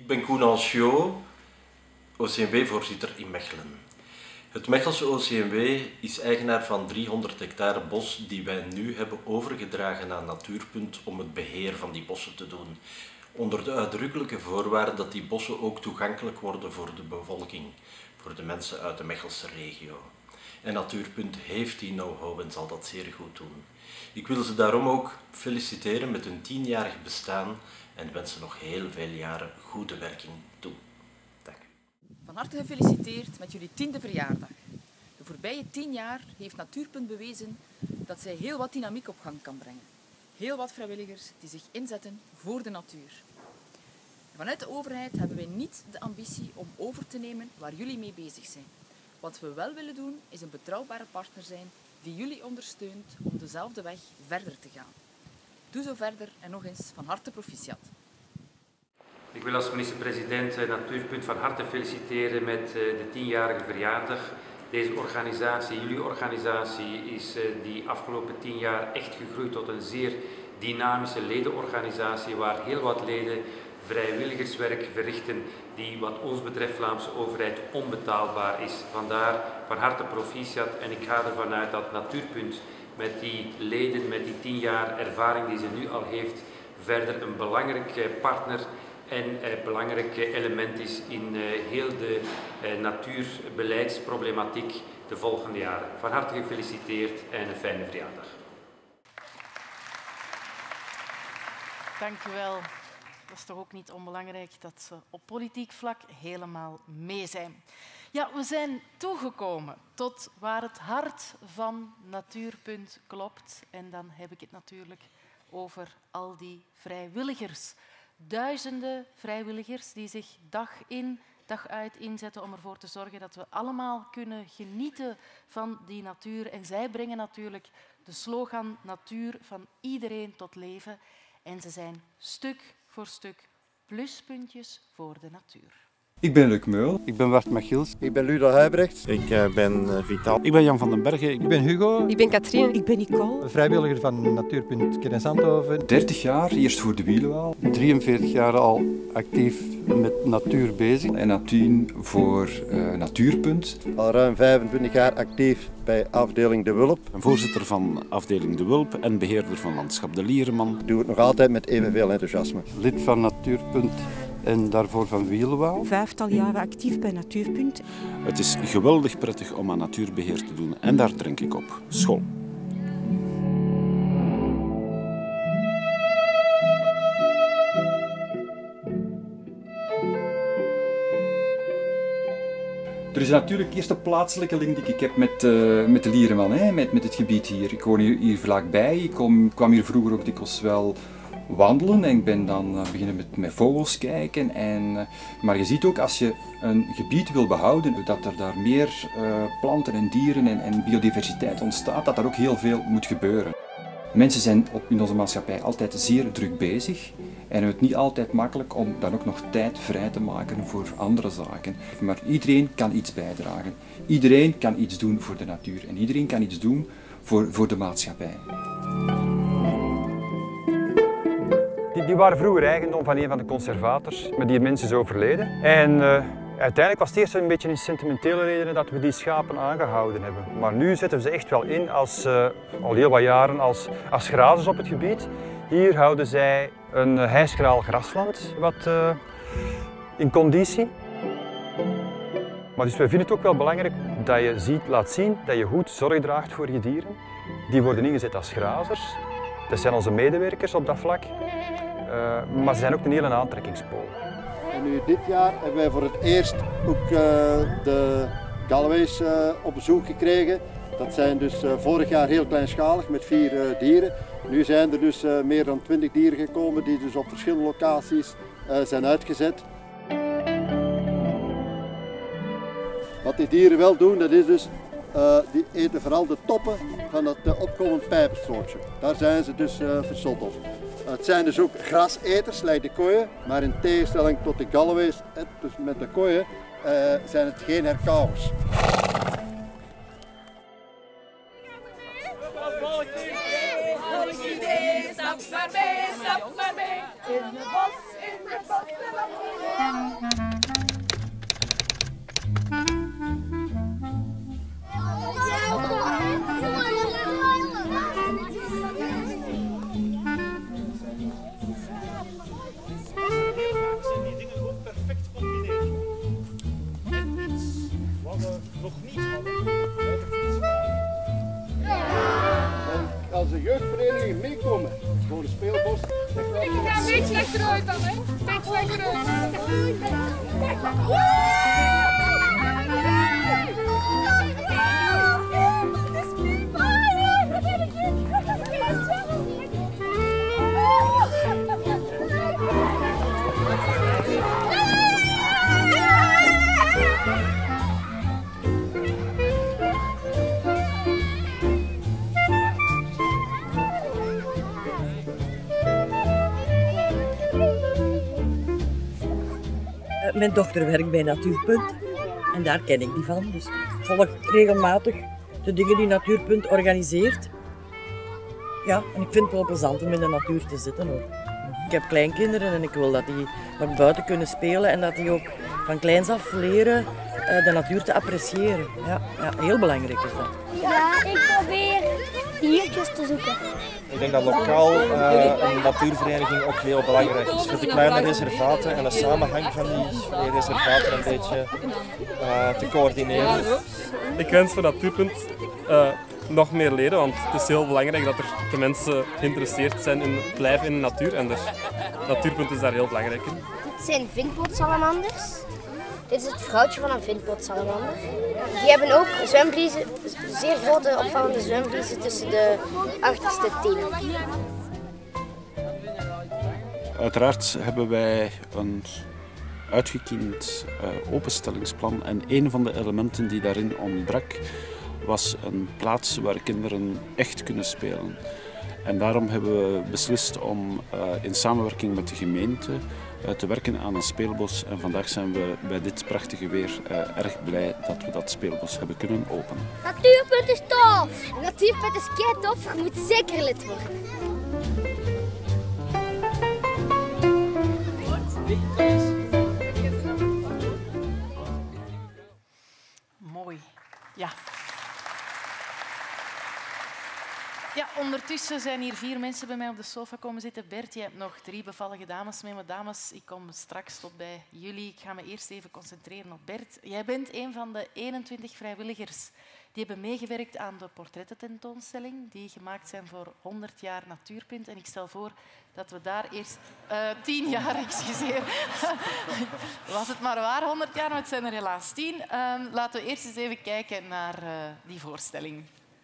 [SPEAKER 18] Ik ben Koen Anchiot, OCMW-voorzitter in Mechelen. Het Mechelse OCMW is eigenaar van 300 hectare bos die wij nu hebben overgedragen aan Natuurpunt om het beheer van die bossen te doen. Onder de uitdrukkelijke voorwaarde dat die bossen ook toegankelijk worden voor de bevolking, voor de mensen uit de Mechelse regio. En Natuurpunt heeft die know-how en zal dat zeer goed doen. Ik wil ze daarom ook feliciteren met hun 10-jarig bestaan en wensen nog heel veel jaren goede werking toe. Dank u.
[SPEAKER 19] Van harte gefeliciteerd met jullie 10e verjaardag. De voorbije 10 jaar heeft Natuurpunt bewezen dat zij heel wat dynamiek op gang kan brengen. Heel wat vrijwilligers die zich inzetten voor de natuur. Vanuit de overheid hebben wij niet de ambitie om over te nemen waar jullie mee bezig zijn. Wat we wel willen doen is een betrouwbare partner zijn die jullie ondersteunt om dezelfde weg verder te gaan. Doe zo verder en nog eens van harte proficiat.
[SPEAKER 20] Ik wil als minister-president Natuurpunt van harte feliciteren met de 10-jarige verjaardag. Deze organisatie, jullie organisatie, is die afgelopen 10 jaar echt gegroeid tot een zeer dynamische ledenorganisatie waar heel wat leden vrijwilligerswerk verrichten die wat ons betreft Vlaamse overheid onbetaalbaar is. Vandaar van harte proficiat en ik ga ervan uit dat Natuurpunt met die leden, met die 10 jaar ervaring die ze nu al heeft, verder een belangrijk partner en belangrijk element is in heel de natuurbeleidsproblematiek de volgende jaren. Van harte gefeliciteerd en een fijne verjaardag.
[SPEAKER 1] Dank u wel. Dat is toch ook niet onbelangrijk dat ze op politiek vlak helemaal mee zijn. Ja, we zijn toegekomen tot waar het hart van Natuurpunt klopt. En dan heb ik het natuurlijk over al die vrijwilligers. Duizenden vrijwilligers die zich dag in, dag uit inzetten om ervoor te zorgen dat we allemaal kunnen genieten van die natuur. En zij brengen natuurlijk de slogan natuur van iedereen tot leven. En ze zijn stuk voor stuk pluspuntjes voor de natuur.
[SPEAKER 21] Ik ben Luc Meul. Ik ben Bart Machiels. Ik ben Ludo Huybrechts. Ik ben Vital. Ik ben Jan van den Bergen. Ik ben Hugo.
[SPEAKER 6] Ik ben Katrien. Ik ben Nicole.
[SPEAKER 5] Vrijwilliger van Natuurpunt Kennemerland.
[SPEAKER 21] 30 jaar, eerst voor de Wielenwaal. 43 jaar al actief met natuur bezig. En nadien voor Natuurpunt.
[SPEAKER 22] Al ruim 25 jaar actief bij afdeling De Wulp.
[SPEAKER 23] Voorzitter van afdeling De Wulp en beheerder van landschap De Liereman.
[SPEAKER 22] Ik doe het nog altijd met evenveel enthousiasme.
[SPEAKER 21] Lid van Natuurpunt en daarvoor van Wielenwaal.
[SPEAKER 6] 5-tal jaren actief bij Natuurpunt.
[SPEAKER 23] Het is geweldig prettig om aan natuurbeheer te doen en daar drink ik op. School.
[SPEAKER 8] Er is natuurlijk eerst een plaatselijke link die ik heb met de Liereman, met het gebied hier. Ik woon hier vlakbij, ik kwam hier vroeger ook dikwijls wel wandelen en ik ben dan beginnen met vogels kijken. Maar je ziet ook als je een gebied wil behouden, dat er daar meer planten en dieren en biodiversiteit ontstaat, dat daar ook heel veel moet gebeuren. Mensen zijn in onze maatschappij altijd zeer druk bezig en het is niet altijd makkelijk om dan ook nog tijd vrij te maken voor andere zaken. Maar iedereen kan iets bijdragen. Iedereen kan iets doen voor de natuur en iedereen kan iets doen voor de maatschappij.
[SPEAKER 24] Die waren vroeger eigendom van een van de conservators, maar die mens is overleden. En uiteindelijk was het eerst een beetje in sentimentele redenen dat we die schapen aangehouden hebben. Maar nu zetten we ze echt wel in als, al heel wat jaren als grazers op het gebied. Hier houden zij een hijschraal grasland wat in conditie. Maar dus wij vinden het ook wel belangrijk dat je laat zien dat je goed zorg draagt voor je dieren. Die worden ingezet als grazers. Dat zijn onze medewerkers op dat vlak. Maar ze zijn ook een hele aantrekkingspool.
[SPEAKER 22] En nu dit jaar hebben wij voor het eerst ook de Galloways op bezoek gekregen. Dat zijn dus vorig jaar heel kleinschalig met 4 dieren. Nu zijn er dus meer dan 20 dieren gekomen die dus op verschillende locaties zijn uitgezet. Wat die dieren wel doen, dat is dus, die eten vooral de toppen van het opkomend pijperstrootje. Daar zijn ze dus verzot op. Het zijn dus ook graseters, lijkt de koeien, maar in tegenstelling tot de Galloways, dus met de koeien, zijn het geen herkauwers.
[SPEAKER 25] Stap maar mee, in het bos, in het bos.
[SPEAKER 2] Ik ga een beetje achteruit dan, hè. Een beetje achteruit.
[SPEAKER 3] Mijn dochter werkt bij Natuurpunt en daar ken ik die van. Dus ik volg regelmatig de dingen die Natuurpunt organiseert. Ja, en ik vind het wel plezant om in de natuur te zitten ook. Ik heb kleinkinderen en ik wil dat die nog buiten kunnen spelen en dat die ook van kleins af leren de natuur te appreciëren. Ja, heel belangrijk is dat.
[SPEAKER 4] Ja, ik probeer diertjes te zoeken.
[SPEAKER 7] Ik denk dat lokaal een natuurvereniging ook heel belangrijk is voor de kleine reservaten en de samenhang van die reservaten een beetje te coördineren.
[SPEAKER 25] Ik wens voor Natuurpunt nog meer leden, want het is heel belangrijk dat er de mensen geïnteresseerd zijn in het blijven in de natuur en Natuurpunt is daar heel belangrijk in.
[SPEAKER 4] Dit zijn vindpotsalamanders. Dit is het vrouwtje van een vindpotsalamander. Die hebben ook zwemvliezen, zeer grote opvallende zwemvliezen tussen de achterste tenen.
[SPEAKER 23] Uiteraard hebben wij een uitgekiend openstellingsplan en een van de elementen die daarin ontbrak was een plaats waar kinderen echt kunnen spelen. En daarom hebben we beslist om in samenwerking met de gemeente te werken aan een speelbos. En vandaag zijn we bij dit prachtige weer erg blij dat we dat speelbos hebben kunnen openen.
[SPEAKER 4] Natuurpunt is tof! Natuurpunt is kei tof, je moet zeker lid worden.
[SPEAKER 1] Mooi, ja. Ja, ondertussen zijn hier 4 mensen bij mij op de sofa komen zitten. Bert, je hebt nog 3 bevallige dames mee. Maar dames, ik kom straks tot bij jullie. Ik ga me eerst even concentreren op Bert. Jij bent een van de 21 vrijwilligers die hebben meegewerkt aan de portrettententoonstelling die gemaakt zijn voor 100 jaar Natuurpunt. En ik stel voor dat we daar eerst... 10 jaar, excuseer. Was het maar waar, 100 jaar, maar het zijn er helaas 10. Laten we eerst eens even kijken naar die voorstelling.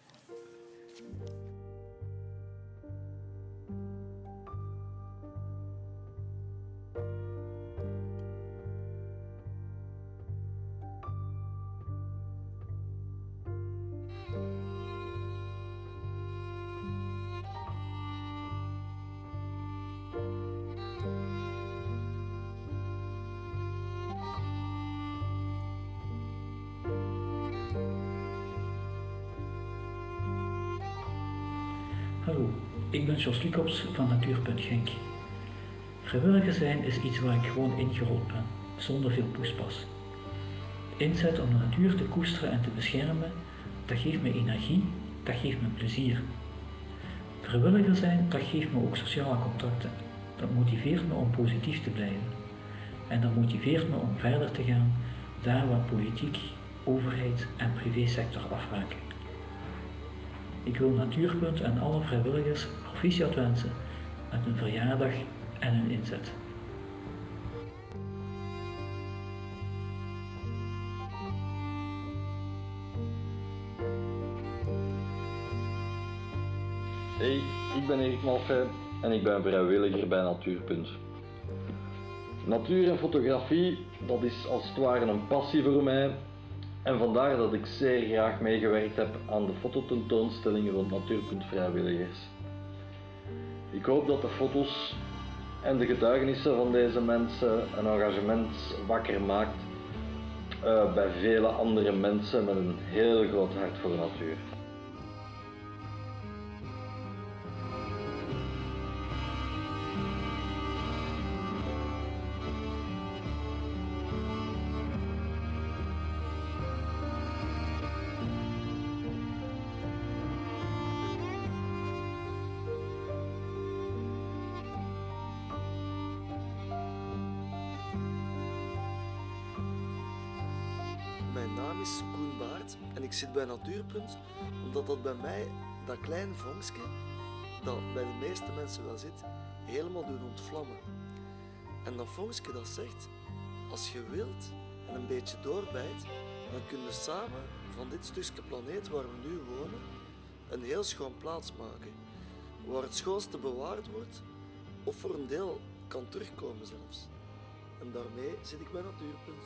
[SPEAKER 26] Hallo, ik ben Jos Lukops van Natuurpunt Genk. Vrijwilliger zijn is iets waar ik gewoon ingerold ben, zonder veel poespas. Inzet om de natuur te koesteren en te beschermen, dat geeft me energie, dat geeft me plezier. Vrijwilliger zijn, dat geeft me ook sociale contacten. Dat motiveert me om positief te blijven. En dat motiveert me om verder te gaan, daar waar politiek, overheid en privésector afraken. Ik wil Natuurpunt en alle vrijwilligers proficiat wensen met hun verjaardag en hun inzet.
[SPEAKER 27] Hey, ik ben Erik Malfijn en ik ben vrijwilliger bij Natuurpunt. Natuur en fotografie, dat is als het ware een passie voor mij. En vandaar dat ik zeer graag meegewerkt heb aan de fototentoonstelling rond Natuurpunt vrijwilligers. Ik hoop dat de foto's en de getuigenissen van deze mensen een engagement wakker maakt bij vele andere mensen met een heel groot hart voor natuur.
[SPEAKER 28] Mijn naam is Koen Baert en ik zit bij Natuurpunt omdat dat bij mij, dat kleine vonkje, dat bij de meeste mensen wel zit, helemaal doen ontvlammen. En dat volksje dat zegt, als je wilt en een beetje doorbijt, dan kun je samen van dit stukje planeet waar we nu wonen, een heel schoon plaats maken. Waar het schoonste bewaard wordt, of voor een deel kan terugkomen zelfs. En daarmee zit ik bij Natuurpunt.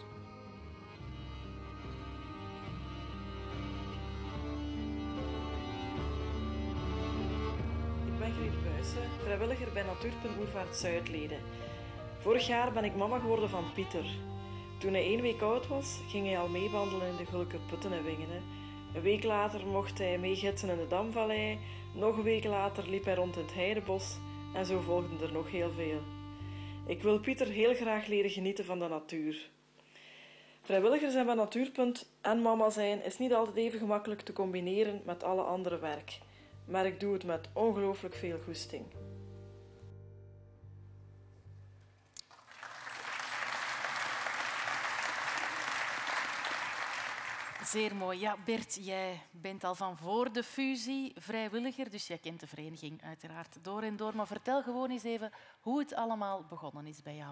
[SPEAKER 9] Ik ben Griet Buijsen, vrijwilliger bij Natuurpunt Moervaart Zuidleden. Vorig jaar ben ik mama geworden van Pieter. Toen hij 1 week oud was, ging hij al meewandelen in de Gulke Putten en Wingen. Een week later mocht hij meegidsen in de Damvallei. Nog een week later liep hij rond in het Heidebos. En zo volgden er nog heel veel. Ik wil Pieter heel graag leren genieten van de natuur. Vrijwilliger zijn bij Natuurpunt en mama zijn is niet altijd even gemakkelijk te combineren met alle andere werk. Maar ik doe het met ongelooflijk veel goesting.
[SPEAKER 1] Zeer mooi. Ja, Bert, jij bent al van voor de fusie vrijwilliger, dus jij kent de vereniging uiteraard door en door. Maar vertel gewoon eens even hoe het allemaal begonnen is bij jou.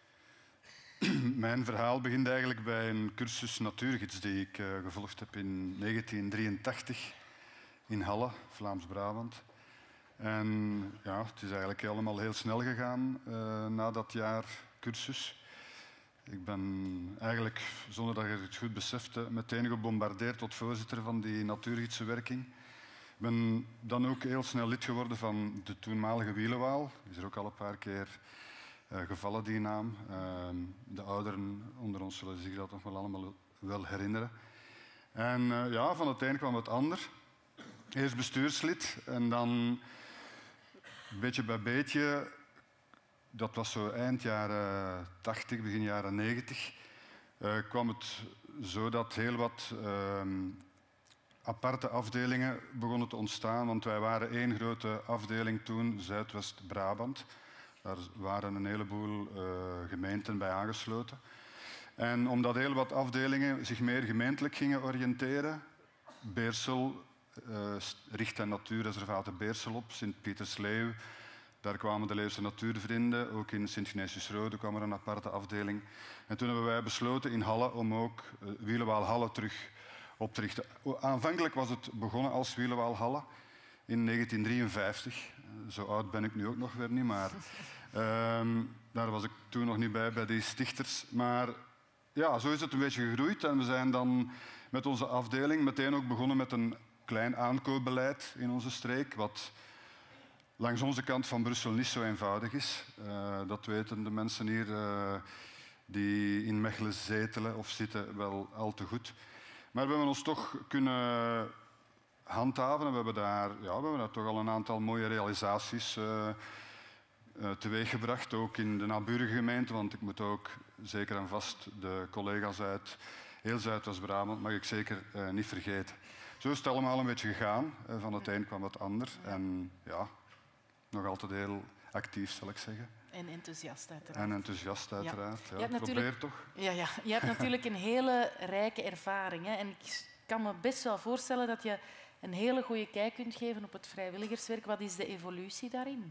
[SPEAKER 10] Mijn verhaal begint eigenlijk bij een cursus natuurgids die ik gevolgd heb in 1983 in Halle, Vlaams-Brabant. En ja, het is eigenlijk allemaal heel snel gegaan na dat jaar cursus. Ik ben eigenlijk, zonder dat je het goed besefte, meteen gebombardeerd tot voorzitter van die natuurgidsenwerking. Ik ben dan ook heel snel lid geworden van de toenmalige Wielenwaal. Die is er ook al een paar keer gevallen, die naam. De ouderen onder ons zullen zich dat nog wel allemaal wel herinneren. En ja, van het een kwam het ander. Eerst bestuurslid en dan beetje bij beetje. Dat was zo eind jaren 80, begin jaren 90, kwam het zo dat heel wat aparte afdelingen begonnen te ontstaan. Want wij waren 1 grote afdeling toen, Zuidwest-Brabant. Daar waren een heleboel gemeenten bij aangesloten. En omdat heel wat afdelingen zich meer gemeentelijk gingen oriënteren, Beersel, Richt- en Natuurreservaten Beersel op, Sint-Pietersleeuw. Daar kwamen de Leeuwse natuurvrienden. Ook in Sint-Genesius-Rode kwam er een aparte afdeling. En toen hebben wij besloten in Halle om ook Wielenwaal Halle terug op te richten. Aanvankelijk was het begonnen als Wielenwaal Halle in 1953. Zo oud ben ik nu ook nog weer niet, maar daar was ik toen nog niet bij die stichters. Maar ja, zo is het een beetje gegroeid. En we zijn dan met onze afdeling meteen ook begonnen met een klein aankoopbeleid in onze streek, wat langs onze kant van Brussel niet zo eenvoudig is. Dat weten de mensen hier die in Mechelen zetelen of zitten wel al te goed. Maar we hebben ons toch kunnen handhaven en we hebben daar toch al een aantal mooie realisaties teweeggebracht. Ook in de naburige gemeente, want ik moet ook zeker en vast de collega's uit heel Zuidwest-Brabant mag ik zeker niet vergeten. Zo is het allemaal een beetje gegaan. Van het een kwam het ander. En ja, nog altijd heel actief, zal ik zeggen.
[SPEAKER 1] En enthousiast, uiteraard.
[SPEAKER 10] En enthousiast, uiteraard. Ja.
[SPEAKER 1] Ja,
[SPEAKER 10] probeer toch.
[SPEAKER 1] Ja, je hebt natuurlijk een hele rijke ervaring. Hè? En ik kan me best wel voorstellen dat je een hele goede kijk kunt geven op het vrijwilligerswerk. Wat is de evolutie daarin?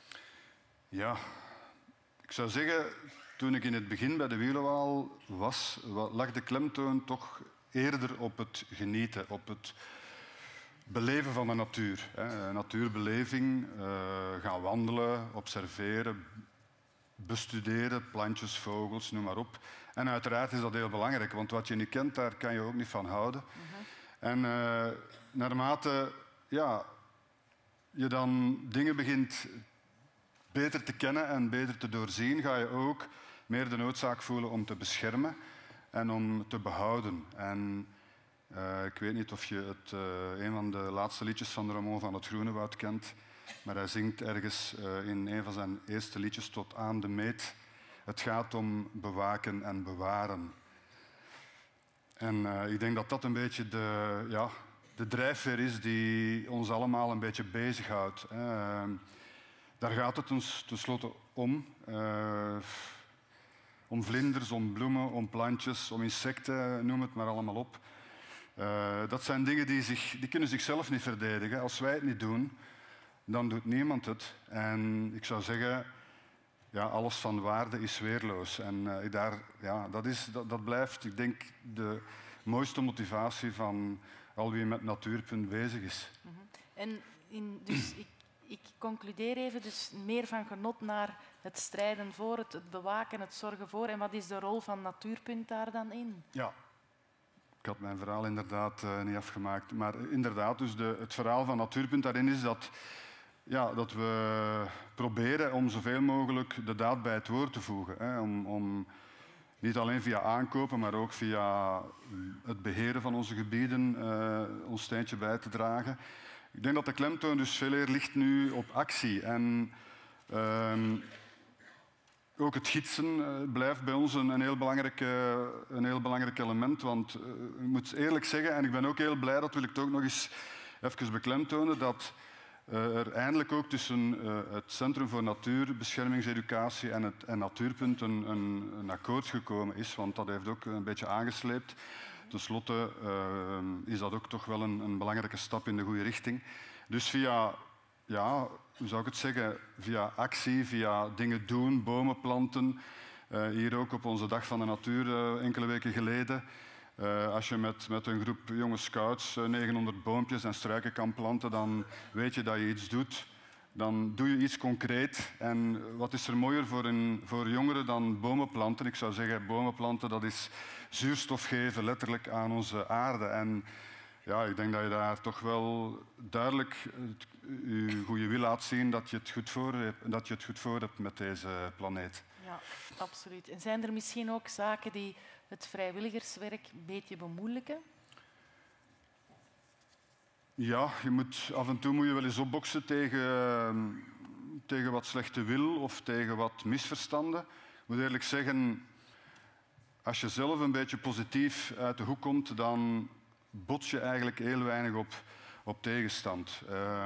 [SPEAKER 10] Ja, ik zou zeggen, toen ik in het begin bij de Wielenwaal was, lag de klemtoon toch eerder op het genieten, op het beleven van de natuur. Natuurbeleving, gaan wandelen, observeren, bestuderen, plantjes, vogels, noem maar op. En uiteraard is dat heel belangrijk, want wat je niet kent, daar kan je ook niet van houden. En naarmate je dan dingen begint beter te kennen en beter te doorzien, ga je ook meer de noodzaak voelen om te beschermen en om te behouden. En ik weet niet of je een van de laatste liedjes van Ramon van het Groenewoud kent, maar hij zingt ergens in een van zijn eerste liedjes tot aan de meet: het gaat om bewaken en bewaren. En ik denk dat dat een beetje de drijfveer is die ons allemaal een beetje bezighoudt. Daar gaat het ons tenslotte om. Om vlinders, om bloemen, om plantjes, om insecten, noem het maar allemaal op. Dat zijn dingen die kunnen zichzelf niet verdedigen. Als wij het niet doen, dan doet niemand het. En ik zou zeggen, ja, alles van waarde is weerloos. En dat blijft, ik denk, de mooiste motivatie van al wie met Natuurpunt bezig is.
[SPEAKER 1] En dus ik concludeer even, dus meer van genot naar het strijden voor, het bewaken, het zorgen voor. En wat is de rol van Natuurpunt daar dan in?
[SPEAKER 10] Ja, ik had mijn verhaal inderdaad niet afgemaakt. Maar inderdaad, dus het verhaal van Natuurpunt daarin is dat we proberen om zoveel mogelijk de daad bij het woord te voegen. Hè. Om niet alleen via aankopen, maar ook via het beheren van onze gebieden ons steentje bij te dragen. Ik denk dat de klemtoon dus veel eer ligt nu op actie. En ook het gidsen blijft bij ons een heel belangrijk element. Want ik moet eerlijk zeggen, en ik ben ook heel blij, dat wil ik toch nog eens even beklemtonen, dat er eindelijk ook tussen het Centrum voor Natuurbeschermingseducatie en Natuurpunt een akkoord gekomen is. Want dat heeft ook een beetje aangesleept. Ten slotte is dat ook toch wel een belangrijke stap in de goede richting. Dus via, ja, hoe zou ik het zeggen, via actie, via dingen doen, bomen planten. Hier ook op onze Dag van de Natuur enkele weken geleden. Als je met een groep jonge scouts 900 boompjes en struiken kan planten, dan weet je dat je iets doet. Dan doe je iets concreet. En wat is er mooier voor jongeren dan bomen planten? Ik zou zeggen, bomen planten, dat is zuurstof geven, letterlijk aan onze aarde. En ja, ik denk dat je daar toch wel duidelijk je goede wil laat zien dat je het goed voor hebt met deze planeet.
[SPEAKER 1] Ja, absoluut. En zijn er misschien ook zaken die het vrijwilligerswerk een beetje bemoeilijken?
[SPEAKER 10] Ja, af en toe moet je wel eens opboksen tegen wat slechte wil of tegen wat misverstanden. Ik moet eerlijk zeggen, als je zelf een beetje positief uit de hoek komt, dan bots je eigenlijk heel weinig op tegenstand.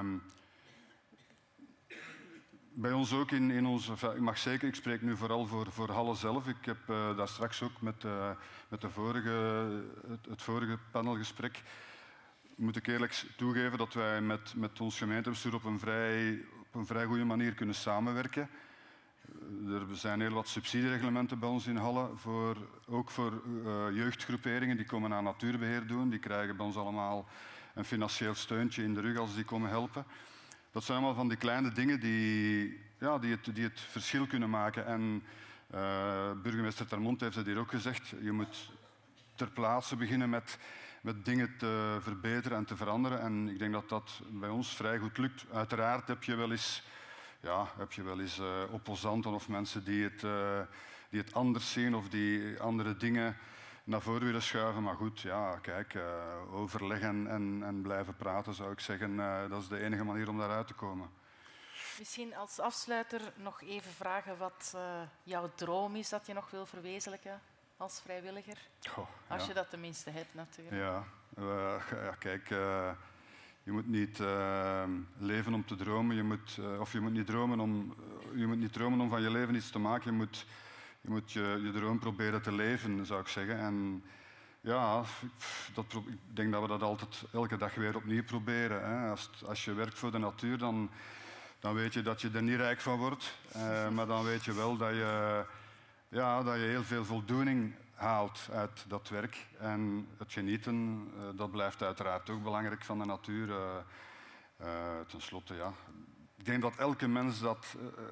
[SPEAKER 10] Bij ons ook in onze... Ik mag zeker, ik spreek nu vooral voor Halle zelf. Ik heb daar straks ook met het vorige panelgesprek... Moet ik eerlijk toegeven dat wij met ons gemeentebestuur op een vrij goede manier kunnen samenwerken. Er zijn heel wat subsidiereglementen bij ons in Halle, ook voor jeugdgroeperingen die komen aan natuurbeheer doen. Die krijgen bij ons allemaal een financieel steuntje in de rug als die komen helpen. Dat zijn allemaal van die kleine dingen die het verschil kunnen maken. En burgemeester Termont heeft het hier ook gezegd. Je moet ter plaatse beginnen met dingen te verbeteren en te veranderen. En ik denk dat dat bij ons vrij goed lukt. Uiteraard heb je wel eens opposanten of mensen die het anders zien of die andere dingen naar voren willen schuiven. Maar goed, ja, kijk, overleggen en blijven praten zou ik zeggen. Dat is de enige manier om daaruit te komen.
[SPEAKER 1] Misschien als afsluiter nog even vragen wat jouw droom is dat je nog wil verwezenlijken als vrijwilliger. Als je dat tenminste hebt, natuurlijk.
[SPEAKER 10] Ja, kijk, je moet niet leven om te dromen. Je moet niet dromen om van je leven iets te maken. Je moet je droom proberen te leven, zou ik zeggen. En ja, ik denk dat we dat altijd elke dag weer opnieuw proberen. Hè. Als je werkt voor de natuur, dan weet je dat je er niet rijk van wordt. Maar dan weet je wel dat je heel veel voldoening haalt uit dat werk. En het genieten, dat blijft uiteraard ook belangrijk van de natuur. Ten slotte, ja. Ik denk dat elke mens dat...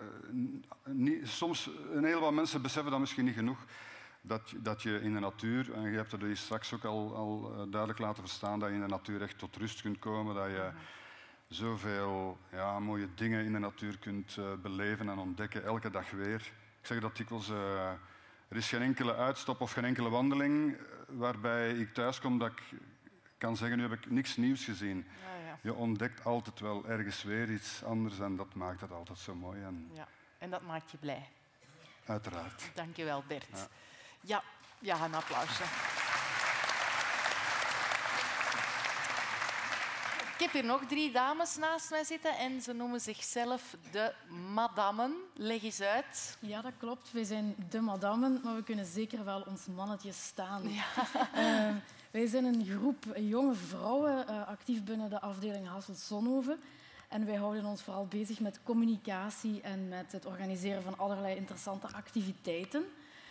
[SPEAKER 10] soms, een heel wat mensen beseffen dat misschien niet genoeg. Dat je in de natuur, en je hebt het hier straks ook al duidelijk laten verstaan, dat je in de natuur echt tot rust kunt komen. Dat je zoveel mooie dingen in de natuur kunt beleven en ontdekken, elke dag weer. Ik zeg dat dikwijls... Er is geen enkele uitstap of geen enkele wandeling waarbij ik thuis kom dat ik kan zeggen, nu heb ik niks nieuws gezien. Ja. Je ontdekt altijd wel ergens weer iets anders en dat maakt het altijd zo mooi.
[SPEAKER 1] En dat maakt je blij.
[SPEAKER 10] Uiteraard.
[SPEAKER 1] Dank je wel, Bert. Ja, een applausje. Ik heb hier nog 3 dames naast mij zitten en ze noemen zichzelf de madammen. Leg eens uit.
[SPEAKER 11] Ja, dat klopt. Wij zijn de madammen, maar we kunnen zeker wel ons mannetje staan. Ja. Wij zijn een groep jonge vrouwen, actief binnen de afdeling Hasselt-Zonhoven. En wij houden ons vooral bezig met communicatie en met het organiseren van allerlei interessante activiteiten.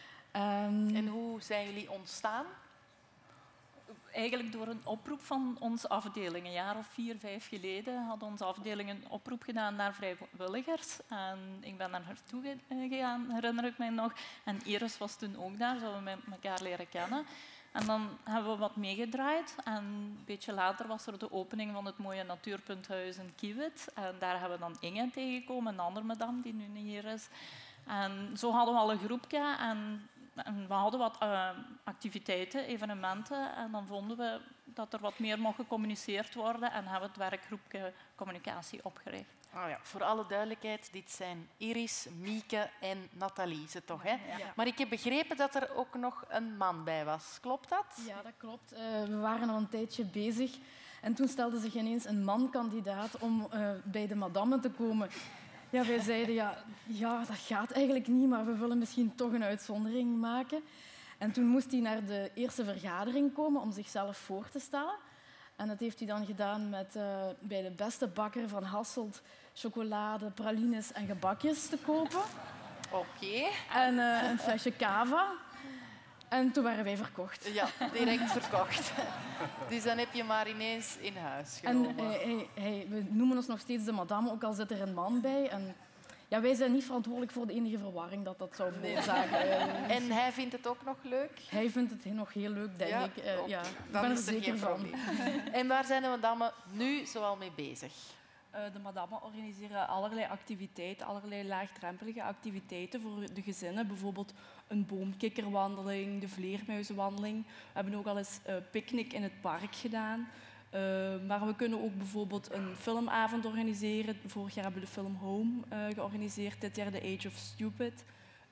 [SPEAKER 1] En hoe zijn jullie ontstaan?
[SPEAKER 12] Eigenlijk door een oproep van onze afdeling. Een jaar of 4, 5 geleden had onze afdeling een oproep gedaan naar vrijwilligers. En ik ben daar naartoe gegaan, herinner ik mij nog. En Iris was toen ook daar, zo we elkaar leren kennen. En dan hebben we wat meegedraaid. En een beetje later was er de opening van het mooie natuurpunthuis in Kiewit. En daar hebben we dan Inge tegengekomen, een andere madame die nu niet hier is. En zo hadden we al een groepje en we hadden wat activiteiten, evenementen. En dan vonden we dat er wat meer mocht gecommuniceerd worden en hebben we het werkgroepje communicatie opgericht.
[SPEAKER 1] Oh ja, voor alle duidelijkheid, dit zijn Iris, Mieke en Nathalie, ze toch? Hè?
[SPEAKER 11] Ja.
[SPEAKER 1] Maar ik heb begrepen dat er ook nog een man bij was. Klopt dat?
[SPEAKER 11] Ja, dat klopt. We waren al een tijdje bezig en toen stelde zich ineens een man kandidaat om bij de madame te komen. Ja, wij zeiden, ja, dat gaat eigenlijk niet, maar we willen misschien toch een uitzondering maken. En toen moest hij naar de eerste vergadering komen om zichzelf voor te stellen. En dat heeft hij dan gedaan met bij de beste bakker van Hasselt chocolade, pralines en gebakjes te kopen.
[SPEAKER 1] Oké.
[SPEAKER 11] En een flesje cava. En toen waren wij verkocht.
[SPEAKER 1] Ja, direct verkocht. Dus dan heb je maar ineens in huis genomen.
[SPEAKER 11] En we noemen ons nog steeds de madame, ook al zit er een man bij. En ja, wij zijn niet verantwoordelijk voor de enige verwarring dat zou veroorzaken.
[SPEAKER 1] En hij vindt het ook nog leuk?
[SPEAKER 11] Hij vindt het nog heel leuk, denk ik. Ja, ik
[SPEAKER 1] dan
[SPEAKER 11] ben er
[SPEAKER 1] is er
[SPEAKER 11] zeker
[SPEAKER 1] geen
[SPEAKER 11] van.
[SPEAKER 1] probleem. En waar zijn de madame nu zoal mee bezig?
[SPEAKER 13] De madammen organiseren allerlei activiteiten, allerlei laagdrempelige activiteiten voor de gezinnen. Bijvoorbeeld een boomkikkerwandeling, de vleermuizenwandeling. We hebben ook al eens picknick in het park gedaan. Maar we kunnen ook bijvoorbeeld een filmavond organiseren. Vorig jaar hebben we de film Home georganiseerd, dit jaar The Age of Stupid.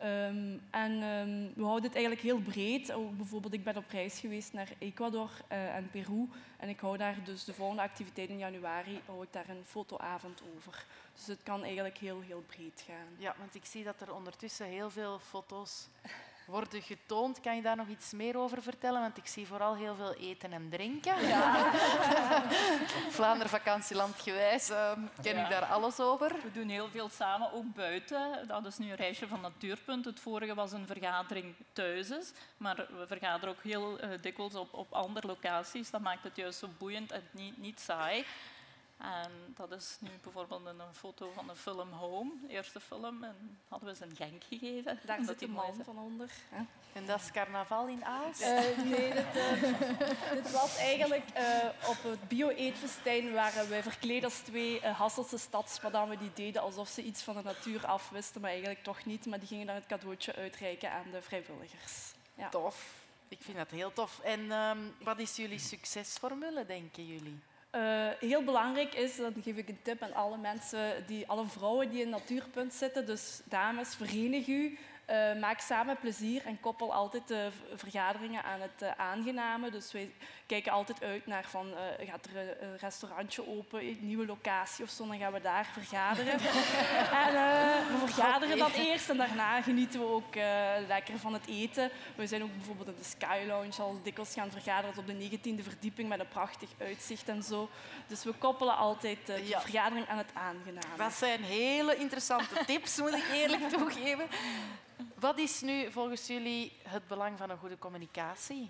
[SPEAKER 13] We houden het eigenlijk heel breed. Ook bijvoorbeeld, ik ben op reis geweest naar Ecuador en Peru. En ik hou daar dus de volgende activiteit in januari hou ik daar een fotoavond over. Dus het kan eigenlijk heel, heel breed gaan.
[SPEAKER 1] Ja, want ik zie dat er ondertussen heel veel foto's worden getoond. Kan je daar nog iets meer over vertellen? Want ik zie vooral heel veel eten en drinken. Ja. Vlaanderen vakantieland gewijs ken ik daar alles over.
[SPEAKER 12] We doen heel veel samen, ook buiten. Dat is nu een reisje van Natuurpunt. Het vorige was een vergadering thuis. Maar we vergaderen ook heel dikwijls op andere locaties. Dat maakt het juist zo boeiend en niet saai. En dat is nu bijvoorbeeld een foto van de film Home, de eerste film. En hadden we ze een Genk gegeven.
[SPEAKER 13] Daar zit de man van onder. Hè?
[SPEAKER 1] En dat is carnaval in Aalst?
[SPEAKER 13] Nee, dit was eigenlijk op het bio-eetfestijn waren wij verkleed als 2 Hasselse stadsmadammen die deden alsof ze iets van de natuur afwisten, maar eigenlijk toch niet. Maar die gingen dan het cadeautje uitreiken aan de vrijwilligers. Ja.
[SPEAKER 1] Tof. Ik vind dat heel tof. En wat is jullie succesformule, denken jullie?
[SPEAKER 13] Heel belangrijk is, dan geef ik een tip aan alle mensen, alle vrouwen die in Natuurpunt zitten. Dus dames, verenig u. Maak samen plezier en koppel altijd de vergaderingen aan het aangename. Dus wij kijken altijd uit naar gaat er een restaurantje open, een nieuwe locatie of zo, dan gaan we daar vergaderen. En we vergaderen dan eerst en daarna genieten we ook lekker van het eten. We zijn ook bijvoorbeeld in de Sky Lounge al dikwijls gaan vergaderen op de 19e verdieping met een prachtig uitzicht en zo. Dus we koppelen altijd de vergadering aan het aangename.
[SPEAKER 1] Dat zijn hele interessante tips, moet ik eerlijk toegeven. Wat is nu volgens jullie het belang van een goede communicatie?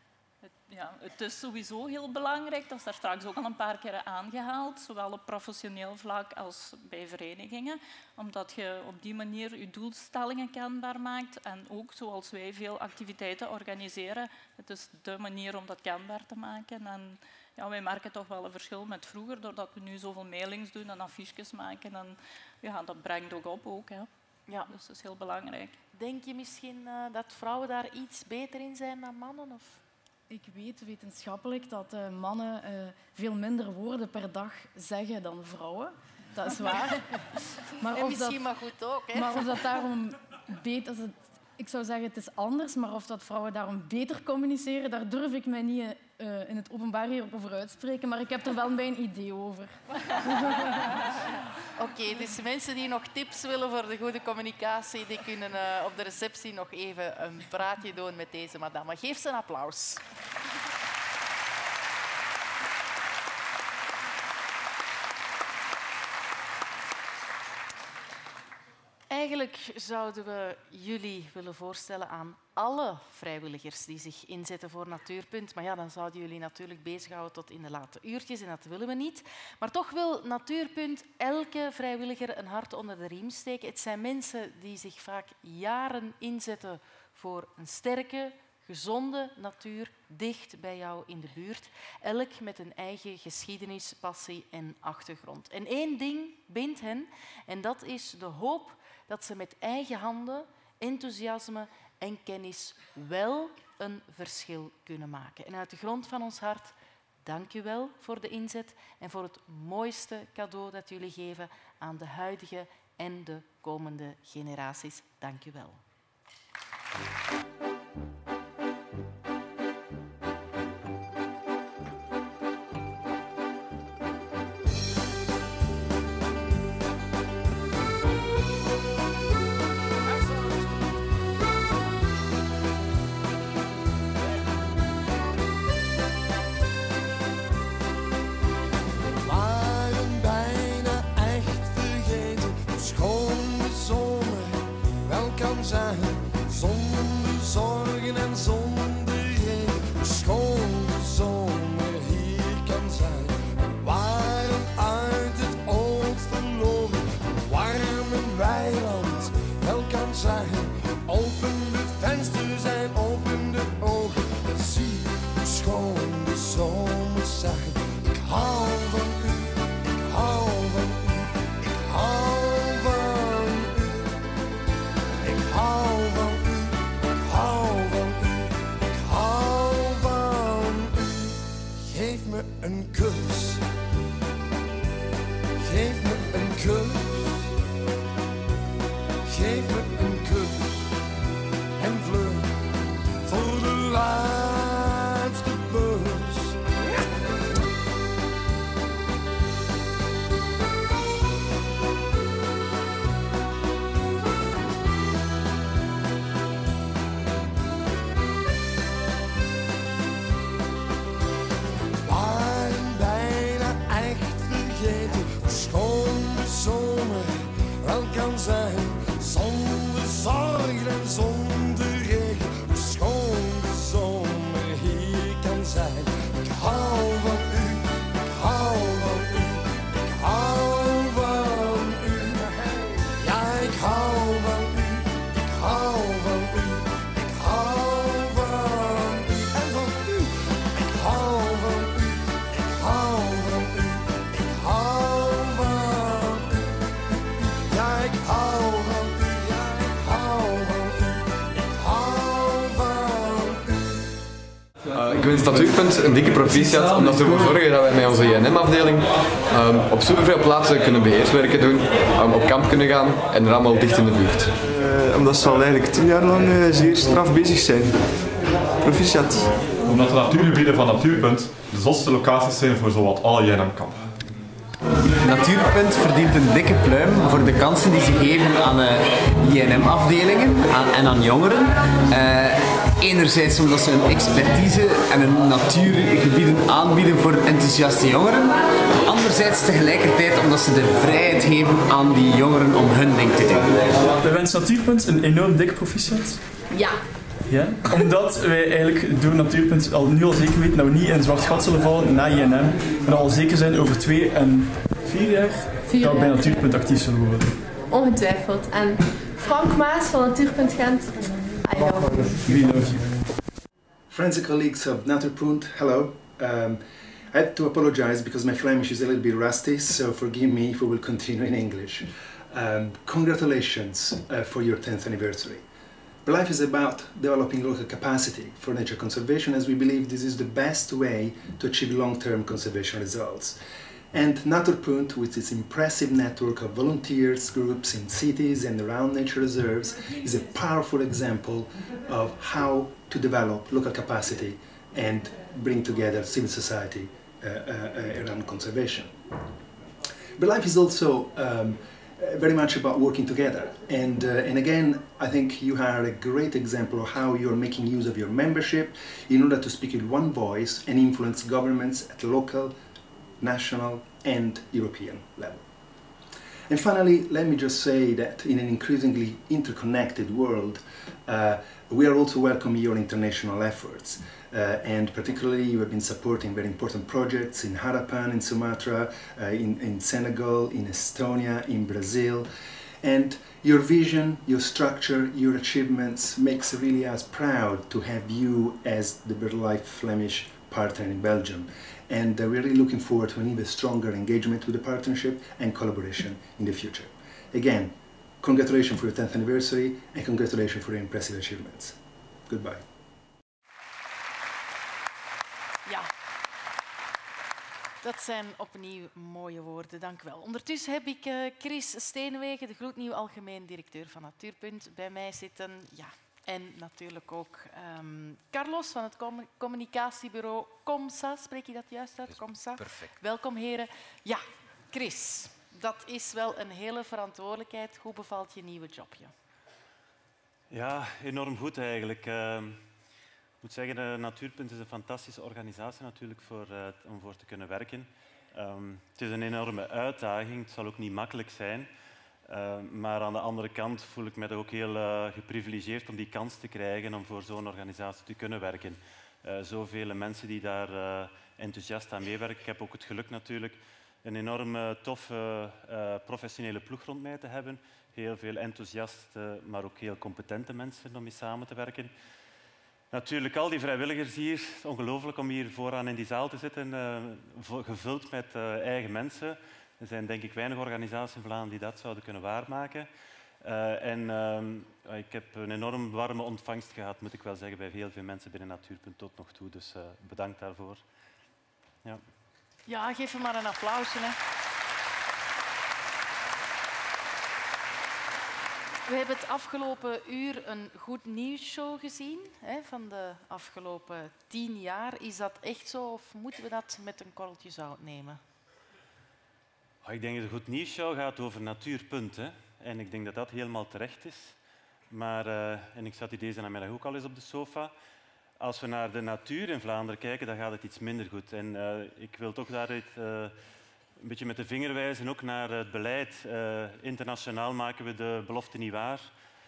[SPEAKER 12] Het is sowieso heel belangrijk. Dat is daar straks ook al een paar keer aangehaald. Zowel op professioneel vlak als bij verenigingen. Omdat je op die manier je doelstellingen kenbaar maakt. En ook zoals wij veel activiteiten organiseren. Het is dé manier om dat kenbaar te maken. En ja, wij merken toch wel een verschil met vroeger. Doordat we nu zoveel mailings doen en affiches maken. En ja, dat brengt ook op. Hè. Ja. Dus dat is heel belangrijk.
[SPEAKER 1] Denk je misschien dat vrouwen daar iets beter in zijn dan mannen? Of?
[SPEAKER 11] Ik weet wetenschappelijk dat mannen veel minder woorden per dag zeggen dan vrouwen. Dat is waar.
[SPEAKER 1] Maar en misschien maar goed ook. Hè?
[SPEAKER 11] Maar of dat daarom beter... Ik zou zeggen, het is anders, maar of dat vrouwen daarom beter communiceren, daar durf ik mij niet in het openbaar hier over uitspreken, maar ik heb er wel mijn idee over.
[SPEAKER 1] Oké, dus mensen die nog tips willen voor de goede communicatie, die kunnen op de receptie nog even een praatje doen met deze madame. Geef ze een applaus. eigenlijk zouden we jullie willen voorstellen aan alle vrijwilligers die zich inzetten voor Natuurpunt. Maar ja, dan zouden jullie natuurlijk bezighouden tot in de late uurtjes en dat willen we niet. Maar toch wil Natuurpunt elke vrijwilliger een hart onder de riem steken. Het zijn mensen die zich vaak jaren inzetten voor een sterke, gezonde natuur dicht bij jou in de buurt. Elk met een eigen geschiedenis, passie en achtergrond. En één ding bindt hen en dat is de hoop dat ze met eigen handen, enthousiasme en kennis wel een verschil kunnen maken. En uit de grond van ons hart, dank u wel voor de inzet en voor het mooiste cadeau dat jullie geven aan de huidige en de komende generaties. Dank u wel.
[SPEAKER 5] Zonder zorgen en zonder regen, hoe schoon de zomer hier kan zijn. We waren uit het oog verloren, een warme weiland wel kan zijn. Open de vensters en open de ogen, en zie hoe schoon de zomers zijn. Ik hou van u, ik hou van u, ik hou van u, ik hou van u. Geef me een kus, geef me een kus, geef me een kus en vlug voor de laatste bus. Zonder zorg en zonder regen, hoe schoon de zomer hier kan zijn. Ik hou van u, ik hou van u, ik hou van u. Ja, ik hou van u, ik hou van u, ik hou van u. En van u, ik hou van u, ik hou van u, ik hou van u. Ja, ik hou van u.
[SPEAKER 14] Ik wens Natuurpunt een dikke proficiat om ervoor te zorgen dat wij met onze INM-afdeling op superveel plaatsen kunnen beheerswerken doen, op kamp kunnen gaan en er allemaal dicht in de buurt.
[SPEAKER 15] Omdat ze al eigenlijk 10 jaar lang zeer straf bezig zijn. Proficiat.
[SPEAKER 16] Omdat de natuurgebieden van Natuurpunt de zotste locaties zijn voor zowat alle INM-kampen.
[SPEAKER 17] Natuurpunt verdient een dikke pluim voor de kansen die ze geven aan INM-afdelingen en aan jongeren. Enerzijds omdat ze een expertise en een natuurgebieden aanbieden voor enthousiaste jongeren. Anderzijds tegelijkertijd omdat ze de vrijheid geven aan die jongeren om hun ding te doen.
[SPEAKER 18] We wensen Natuurpunt een enorm dik proficiat.
[SPEAKER 19] Ja.
[SPEAKER 18] Ja, omdat wij eigenlijk door Natuurpunt nu al zeker weten dat we niet in een zwart gat zullen vallen na INM, maar dat al zeker zijn over 2 en 4 jaar dat we bij Natuurpunt actief zullen worden.
[SPEAKER 19] Ongetwijfeld. En Frank Maas van Natuurpunt Gent, I love you.
[SPEAKER 18] We love you.
[SPEAKER 20] Friends and colleagues of Natuurpunt, hello. I have to apologize because my Flemish is a little bit rusty, so forgive me if we will continue in English. Congratulations for your 10th anniversary. Life is about developing local capacity for nature conservation, as we believe this is the best way to achieve long-term conservation results. And Natuurpunt, with its impressive network of volunteers, groups in cities and around nature reserves, is a powerful example of how to develop local capacity and bring together civil society around conservation. But life is also very much about working together, and again I think you are a great example of how you are making use of your membership in order to speak with one voice and influence governments at local, national and European level. And finally, let me just say that in an increasingly interconnected world, we are also welcoming your international efforts. And particularly you have been supporting very important projects in Harapan, in Sumatra, in Senegal, in Estonia, in Brazil. And your vision, your structure, your achievements makes really us proud to have you as the BirdLife Flemish partner in Belgium. And we're really looking forward to an even stronger engagement with the partnership and collaboration in the future. Again, congratulations for your 10th anniversary and congratulations for your impressive achievements. Goodbye.
[SPEAKER 1] Ja, dat zijn opnieuw mooie woorden, dank u wel. Ondertussen heb ik Chris Steenwegen, de gloednieuw algemeen directeur van Natuurpunt, bij mij zitten. Ja. En natuurlijk ook Carlos van het communicatiebureau COMSA. Spreek je dat juist uit? COMSA.
[SPEAKER 2] Perfect.
[SPEAKER 1] Welkom, heren. Ja, Chris, dat is wel een hele verantwoordelijkheid. Hoe bevalt je nieuwe jobje?
[SPEAKER 2] Ja, enorm goed eigenlijk. Ik moet zeggen, Natuurpunt is een fantastische organisatie natuurlijk om voor te kunnen werken. Het is een enorme uitdaging. Het zal ook niet makkelijk zijn. Maar aan de andere kant voel ik me ook heel geprivilegeerd om die kans te krijgen om voor zo'n organisatie te kunnen werken. Zoveel mensen die daar enthousiast aan meewerken. Ik heb ook het geluk natuurlijk een enorm toffe professionele ploeg rond mij te hebben. Heel veel enthousiaste, maar ook heel competente mensen om mee samen te werken. Natuurlijk al die vrijwilligers hier. Het is ongelooflijk om hier vooraan in die zaal te zitten, gevuld met eigen mensen. Er zijn denk ik weinig organisaties in Vlaanderen die dat zouden kunnen waarmaken. Ik heb een enorm warme ontvangst gehad, moet ik wel zeggen, bij heel veel mensen binnen Natuurpunt tot nog toe. Dus bedankt daarvoor. Ja.
[SPEAKER 1] Ja, geef hem maar een applausje. Hè. We hebben het afgelopen uur een goed nieuwsshow gezien van de afgelopen 10 jaar. Is dat echt zo of moeten we dat met een korreltje zout nemen?
[SPEAKER 2] Ik denk dat de Goed Nieuws Show gaat over Natuurpunt. Hè. En ik denk dat dat helemaal terecht is. Maar, en ik zat hier deze namiddag ook al eens op de sofa. Als we naar de natuur in Vlaanderen kijken, dan gaat het iets minder goed. En ik wil toch daar een beetje met de vinger wijzen ook naar het beleid. Internationaal maken we de belofte niet waar.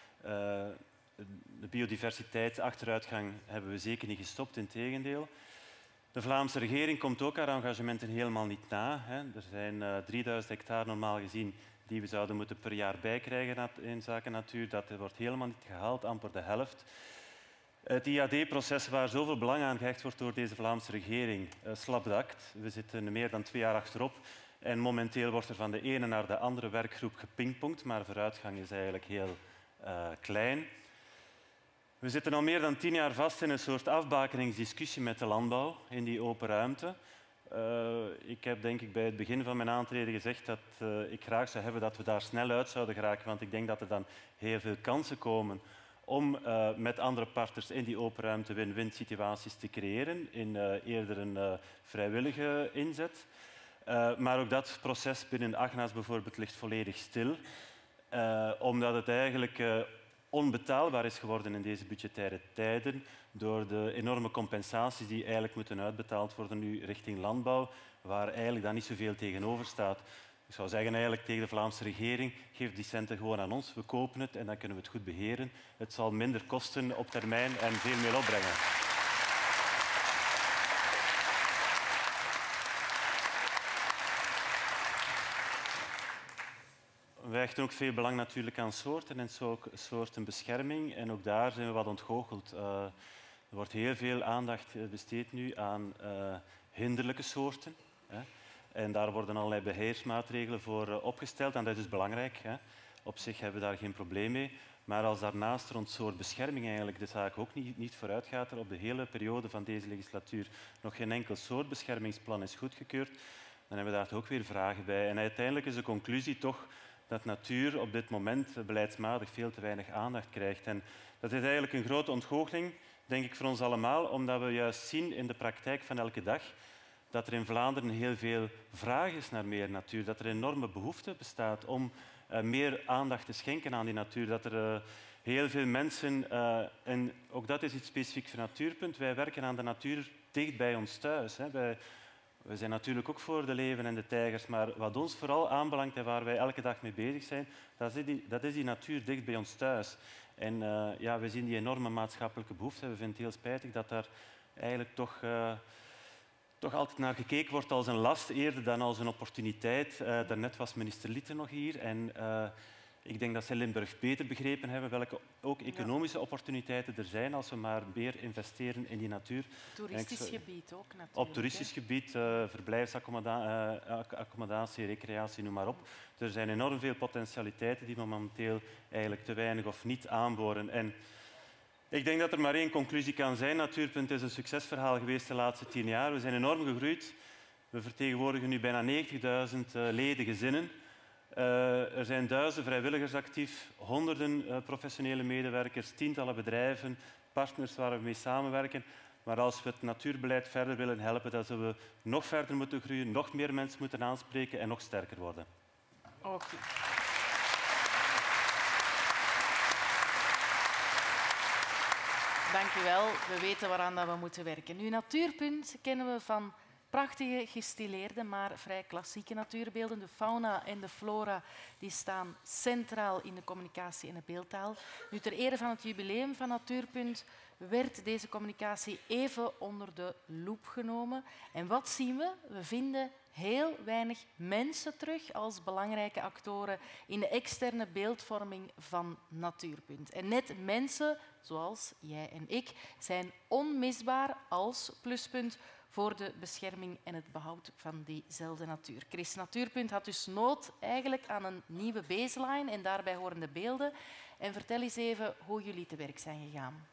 [SPEAKER 2] De biodiversiteitsachteruitgang hebben we zeker niet gestopt, integendeel. De Vlaamse regering komt ook haar engagementen helemaal niet na. Hè. Er zijn 3000 hectare normaal gezien die we zouden moeten per jaar bijkrijgen in zaken natuur. Dat wordt helemaal niet gehaald, amper de helft. Het IAD-proces waar zoveel belang aan gehecht wordt door deze Vlaamse regering, slapdakt. We zitten meer dan 2 jaar achterop en momenteel wordt er van de ene naar de andere werkgroep gepingpongd, maar vooruitgang is eigenlijk heel klein. We zitten al meer dan 10 jaar vast in een soort afbakeningsdiscussie met de landbouw in die open ruimte. Ik heb denk ik bij het begin van mijn aantreden gezegd dat ik graag zou hebben dat we daar snel uit zouden geraken, want ik denk dat er dan heel veel kansen komen om met andere partners in die open ruimte win-win situaties te creëren in eerder een vrijwillige inzet. Maar ook dat proces binnen Agnaas bijvoorbeeld ligt volledig stil, omdat het eigenlijk onbetaalbaar is geworden in deze budgettaire tijden door de enorme compensaties die eigenlijk moeten uitbetaald worden nu richting landbouw, waar eigenlijk dan niet zoveel tegenover staat. Ik zou zeggen eigenlijk tegen de Vlaamse regering, geef die centen gewoon aan ons, we kopen het en dan kunnen we het goed beheren. Het zal minder kosten op termijn en veel meer opbrengen. Wij hechten ook veel belang natuurlijk aan soorten en soortenbescherming. En ook daar zijn we wat ontgoocheld. Er wordt heel veel aandacht besteed nu aan hinderlijke soorten. Hè. En daar worden allerlei beheersmaatregelen voor opgesteld. En dat is belangrijk. Hè. Op zich hebben we daar geen probleem mee. Maar als daarnaast rond soortbescherming eigenlijk de zaak ook niet vooruit gaat, er op de hele periode van deze legislatuur nog geen enkel soortbeschermingsplan is goedgekeurd, dan hebben we daar ook weer vragen bij. En uiteindelijk is de conclusie toch dat natuur op dit moment beleidsmatig veel te weinig aandacht krijgt. En dat is eigenlijk een grote ontgoocheling, denk ik, voor ons allemaal, omdat we juist zien in de praktijk van elke dag dat er in Vlaanderen heel veel vraag is naar meer natuur, dat er een enorme behoefte bestaat om meer aandacht te schenken aan die natuur, dat er heel veel mensen, en ook dat is iets specifiek voor Natuurpunt, wij werken aan de natuur dicht bij ons thuis. Hè. We zijn natuurlijk ook voor de leeuwen en de tijgers, maar wat ons vooral aanbelangt en waar wij elke dag mee bezig zijn, dat is die natuur dicht bij ons thuis. En we zien die enorme maatschappelijke behoefte. We vinden het heel spijtig dat daar eigenlijk toch altijd naar gekeken wordt als een last eerder dan als een opportuniteit. Daarnet was minister Litte nog hier en ik denk dat ze in Limburg beter begrepen hebben welke ook economische opportuniteiten er zijn als we maar meer investeren in die natuur.
[SPEAKER 1] Toeristisch gebied ook natuurlijk.
[SPEAKER 2] Op toeristisch gebied, verblijfsaccommodatie, recreatie, noem maar op. Er zijn enorm veel potentialiteiten die we momenteel eigenlijk te weinig of niet aanboren. En ik denk dat er maar één conclusie kan zijn. Natuurpunt is een succesverhaal geweest de laatste 10 jaar. We zijn enorm gegroeid. We vertegenwoordigen nu bijna 90.000 leden, gezinnen. Er zijn duizenden vrijwilligers actief, honderden professionele medewerkers, tientallen bedrijven, partners waar we mee samenwerken. Maar als we het natuurbeleid verder willen helpen, dan zullen we nog verder moeten groeien, nog meer mensen moeten aanspreken en nog sterker worden.
[SPEAKER 1] Oké. Dank u wel. We weten waaraan we moeten werken. Nu, Natuurpunt kennen we van prachtige, gestileerde, maar vrij klassieke natuurbeelden. De fauna en de flora die staan centraal in de communicatie en de beeldtaal. Nu, ter ere van het jubileum van Natuurpunt werd deze communicatie even onder de loep genomen. En wat zien we? We vinden heel weinig mensen terug als belangrijke actoren in de externe beeldvorming van Natuurpunt. En net mensen, zoals jij en ik, zijn onmisbaar als pluspunt voor de bescherming en het behoud van diezelfde natuur. Chris, Natuurpunt had dus nood eigenlijk aan een nieuwe baseline en daarbij horende beelden. En vertel eens even hoe jullie te werk zijn gegaan.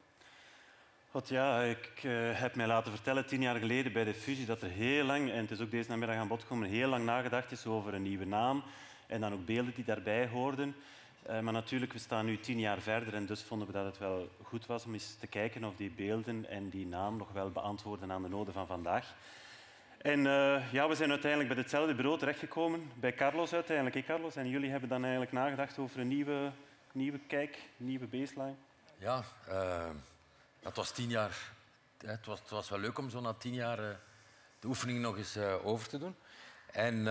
[SPEAKER 2] Ik heb mij laten vertellen 10 jaar geleden bij de fusie dat er heel lang, en het is ook deze namiddag aan bod gekomen, heel lang nagedacht is over een nieuwe naam en dan ook beelden die daarbij hoorden. Maar natuurlijk, we staan nu 10 jaar verder en dus vonden we dat het wel goed was om eens te kijken of die beelden en die naam nog wel beantwoorden aan de noden van vandaag. En we zijn uiteindelijk bij hetzelfde bureau terechtgekomen, bij Carlos uiteindelijk. Hey Carlos, en jullie hebben dan eigenlijk nagedacht over een nieuwe kijk, een nieuwe baseline.
[SPEAKER 3] Ja, het was 10 jaar. Het was wel leuk om zo na 10 jaar de oefening nog eens over te doen. En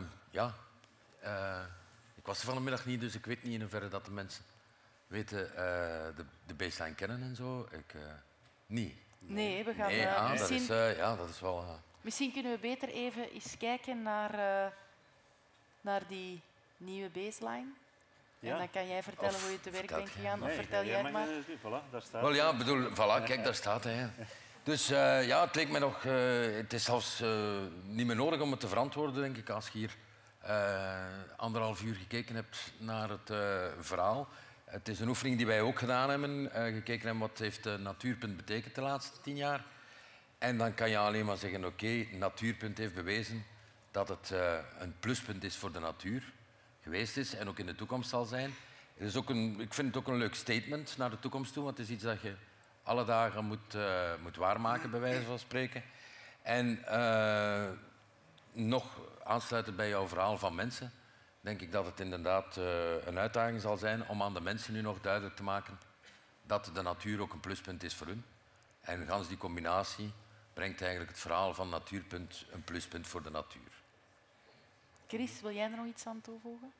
[SPEAKER 3] ik was er vanmiddag niet, dus ik weet niet in hoeverre dat de mensen weten de baseline kennen en zo. Niet.
[SPEAKER 1] Nee, we gaan
[SPEAKER 3] misschien... dat is wel...
[SPEAKER 1] Misschien kunnen we beter even eens kijken naar die nieuwe baseline. Ja. En dan kan jij vertellen hoe je te werk bent gegaan. Of vertel jij het maar.
[SPEAKER 2] Voilà, daar staat.
[SPEAKER 3] Wel ja, bedoel, voilà, kijk, daar staat hij. Dus het leek me nog... het is zelfs niet meer nodig om het te verantwoorden, denk ik, als je hier 1,5 uur gekeken hebt naar het verhaal. Het is een oefening die wij ook gedaan hebben. Gekeken hebben wat heeft Natuurpunt betekend de laatste 10 jaar. En dan kan je alleen maar zeggen, oké, Natuurpunt heeft bewezen dat het een pluspunt is voor de natuur. Geweest is en ook in de toekomst zal zijn. Het is ook ik vind het ook een leuk statement naar de toekomst toe, want het is iets dat je alle dagen moet waarmaken, bij wijze van spreken. En nog aansluitend bij jouw verhaal van mensen, denk ik dat het inderdaad een uitdaging zal zijn om aan de mensen nu nog duidelijk te maken dat de natuur ook een pluspunt is voor hun. En gans die combinatie brengt eigenlijk het verhaal van Natuurpunt een pluspunt voor de natuur.
[SPEAKER 1] Chris, wil jij er nog iets aan toevoegen?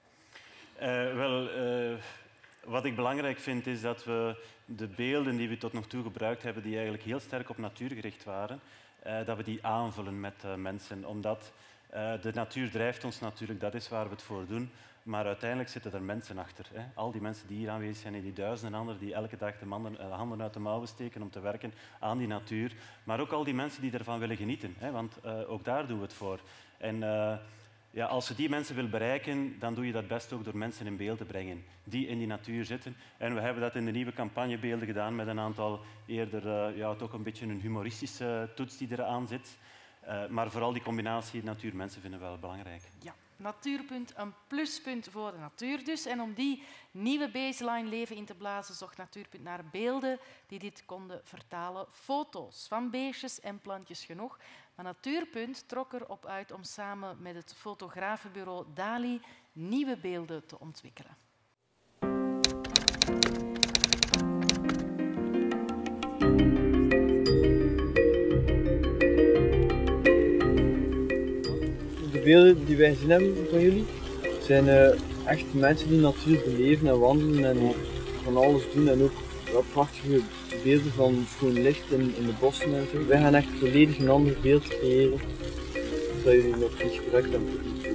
[SPEAKER 2] Wat ik belangrijk vind is dat we de beelden die we tot nog toe gebruikt hebben, die eigenlijk heel sterk op natuur gericht waren, dat we die aanvullen met mensen. Omdat de natuur drijft ons natuurlijk, dat is waar we het voor doen. Maar uiteindelijk zitten er mensen achter. Hè. Al die mensen die hier aanwezig zijn en die duizenden anderen die elke dag de handen uit de mouwen steken om te werken aan die natuur. Maar ook al die mensen die ervan willen genieten. Hè, want ook daar doen we het voor. En als je die mensen wil bereiken, dan doe je dat best ook door mensen in beeld te brengen die in die natuur zitten. En we hebben dat in de nieuwe campagnebeelden gedaan met een aantal eerder toch een beetje een humoristische toets die eraan zit. Maar vooral die combinatie natuur-mensen vinden we wel belangrijk.
[SPEAKER 1] Ja, Natuurpunt, een pluspunt voor de natuur dus. En om die nieuwe baseline leven in te blazen, zocht Natuurpunt naar beelden die dit konden vertalen. Foto's van beestjes en plantjes genoeg. Maar Natuurpunt trok erop uit om samen met het fotografenbureau Dali nieuwe beelden te ontwikkelen.
[SPEAKER 6] beelden die wij gezien hebben van jullie zijn echt mensen die natuur beleven en wandelen en van alles doen. En ook prachtige beelden van schoon licht in de bossen en zo. Wij gaan echt volledig een ander beeld creëren dat jullie nog niet gebruikt hebben tot nu toe.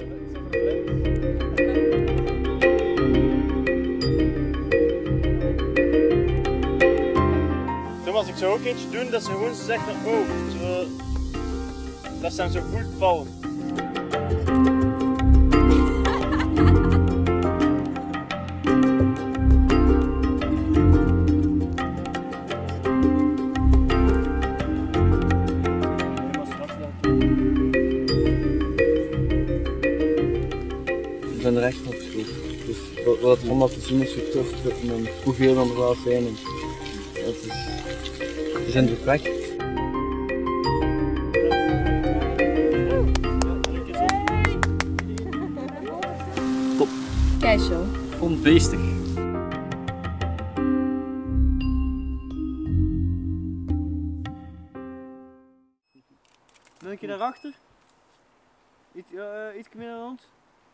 [SPEAKER 7] Thomas, ik zou ook iets doen dat ze gewoon zegt van oh, zo, dat ze hem zo voelt vallen.
[SPEAKER 6] Ik ben er echt op geschreven. Dus wat het allemaal te zien is, zo terugputten en hoeveel dan er wel zijn. En het is indrukwekkend. Top.
[SPEAKER 19] Kijk zo.
[SPEAKER 6] Vond beestig.
[SPEAKER 7] Nog een keer daarachter. Iets meer naar ons.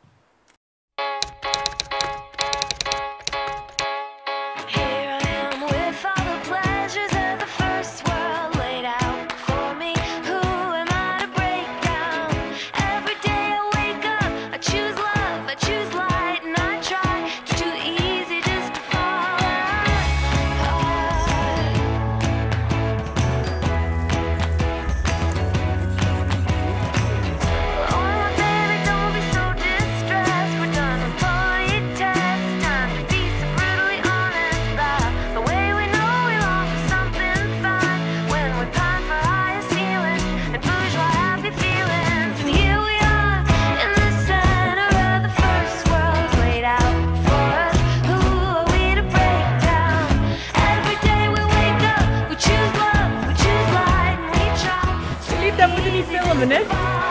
[SPEAKER 19] Dat moet je niet filmen, hè?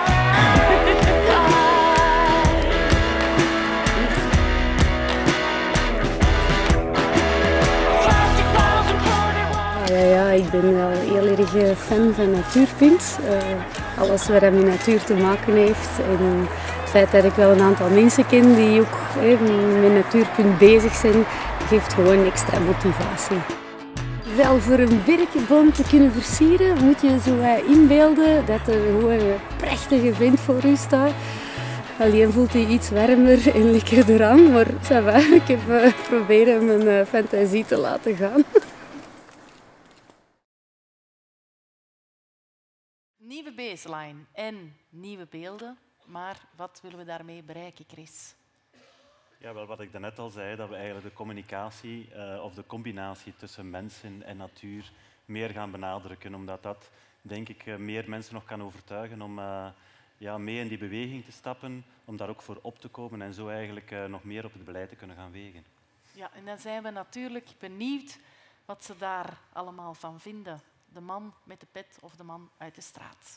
[SPEAKER 8] Ja, ik ben wel heel erg fan van Natuurpunt. Alles wat met natuur te maken heeft. En het feit dat ik wel een aantal mensen ken die ook met Natuurpunt bezig zijn, geeft gewoon extra motivatie. Wel, voor een berkenboom te kunnen versieren moet je zo inbeelden dat er gewoon een prachtige vent voor u staat. Alleen voelt hij iets warmer en lekkerder aan, maar ça va. Ik heb proberen mijn fantasie te laten gaan.
[SPEAKER 1] Nieuwe baseline en nieuwe beelden, maar wat willen we daarmee bereiken, Chris?
[SPEAKER 2] Ja, wel wat ik daarnet al zei, dat we eigenlijk de communicatie of de combinatie tussen mensen en natuur meer gaan benadrukken, omdat dat, denk ik, meer mensen nog kan overtuigen om mee in die beweging te stappen, om daar ook voor op te komen en zo eigenlijk nog meer op het beleid te kunnen gaan wegen.
[SPEAKER 1] Ja, en dan zijn we natuurlijk benieuwd wat ze daar allemaal van vinden. De man met de pet of de man uit de straat.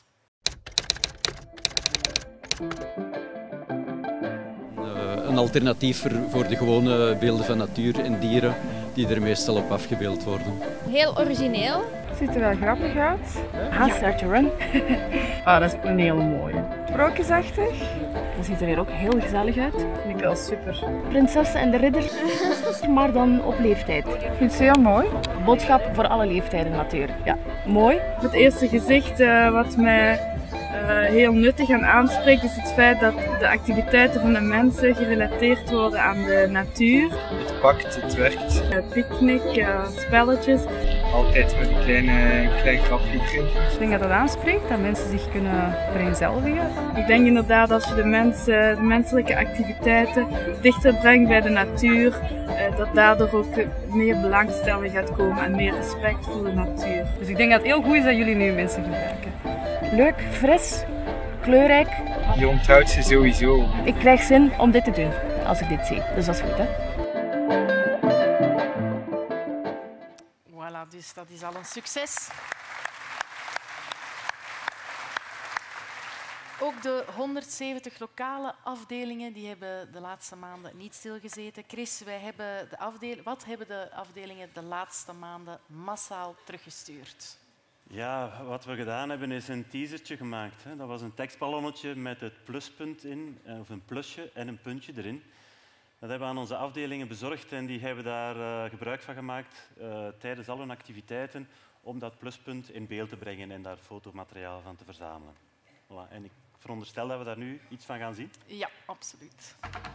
[SPEAKER 21] Een alternatief voor de gewone beelden van natuur en dieren die er meestal op afgebeeld worden.
[SPEAKER 19] Heel origineel.
[SPEAKER 22] Ziet er wel grappig uit. Start to Run. Dat is ook een hele mooie. Sprookjesachtig. Dat ziet er hier ook heel gezellig uit. Vind ik wel super. Prinsessen en de Ridder, maar dan op leeftijd. Ik vind het heel mooi. Boodschap voor alle leeftijden natuurlijk. Ja, mooi. Het eerste gezicht wat mij heel nuttig en aanspreekt is het feit dat de activiteiten van de mensen gerelateerd worden aan de natuur.
[SPEAKER 6] Het pakt, het werkt.
[SPEAKER 22] Picknick, spelletjes.
[SPEAKER 6] Altijd met een klein grapje erin.
[SPEAKER 22] Ik denk dat dat aanspreekt, dat mensen zich kunnen vereenzelvigen. Ik denk inderdaad dat je de menselijke activiteiten dichter brengt bij de natuur, dat daardoor ook meer belangstelling gaat komen en meer respect voor de natuur. Dus ik denk dat het heel goed is dat jullie nu mensen gebruiken. Leuk, fris, kleurrijk.
[SPEAKER 6] Je onthoudt ze sowieso.
[SPEAKER 22] Ik krijg zin om dit te doen als ik dit zie, dus dat is goed, hè?
[SPEAKER 1] Voilà, dus dat is al een succes. Ook de 170 lokale afdelingen die hebben de laatste maanden niet stilgezeten. Chris, wat hebben de afdelingen de laatste maanden massaal teruggestuurd?
[SPEAKER 2] Ja, wat we gedaan hebben is een teasertje gemaakt. Hè. Dat was een tekstballonnetje met het pluspunt in, of een plusje en een puntje erin. Dat hebben we aan onze afdelingen bezorgd en die hebben daar gebruik van gemaakt tijdens al hun activiteiten om dat pluspunt in beeld te brengen en daar fotomateriaal van te verzamelen. Voilà. En ik veronderstel dat we daar nu iets van gaan zien.
[SPEAKER 1] Ja, absoluut.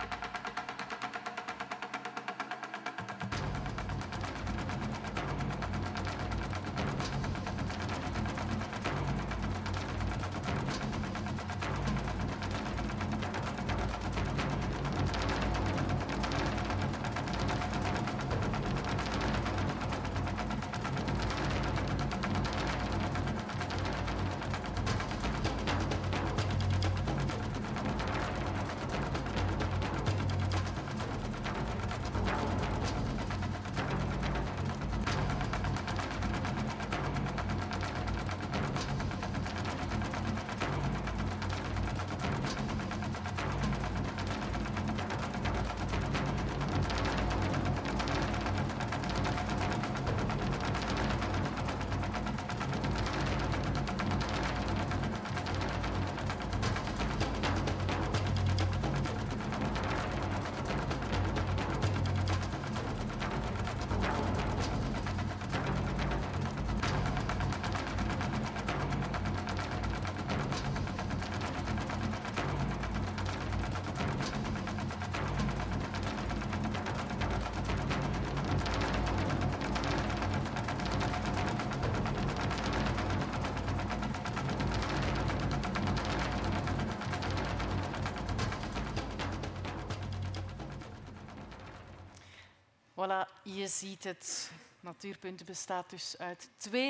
[SPEAKER 1] Voilà, je ziet het. Natuurpunt bestaat dus uit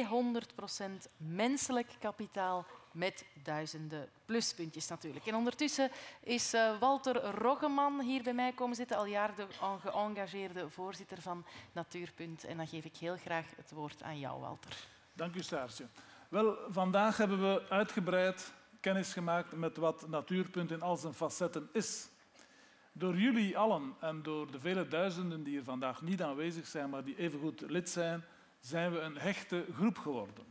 [SPEAKER 1] 200% menselijk kapitaal met duizenden pluspuntjes natuurlijk. En ondertussen is Walter Roggeman hier bij mij komen zitten, al jaren de geëngageerde voorzitter van Natuurpunt. En dan geef ik heel graag het woord aan jou, Walter.
[SPEAKER 4] Dank u, Saartje. Wel, vandaag hebben we uitgebreid kennis gemaakt met wat Natuurpunt in al zijn facetten is. Door jullie allen en door de vele duizenden die hier vandaag niet aanwezig zijn, maar die evengoed lid zijn, zijn we een hechte groep geworden.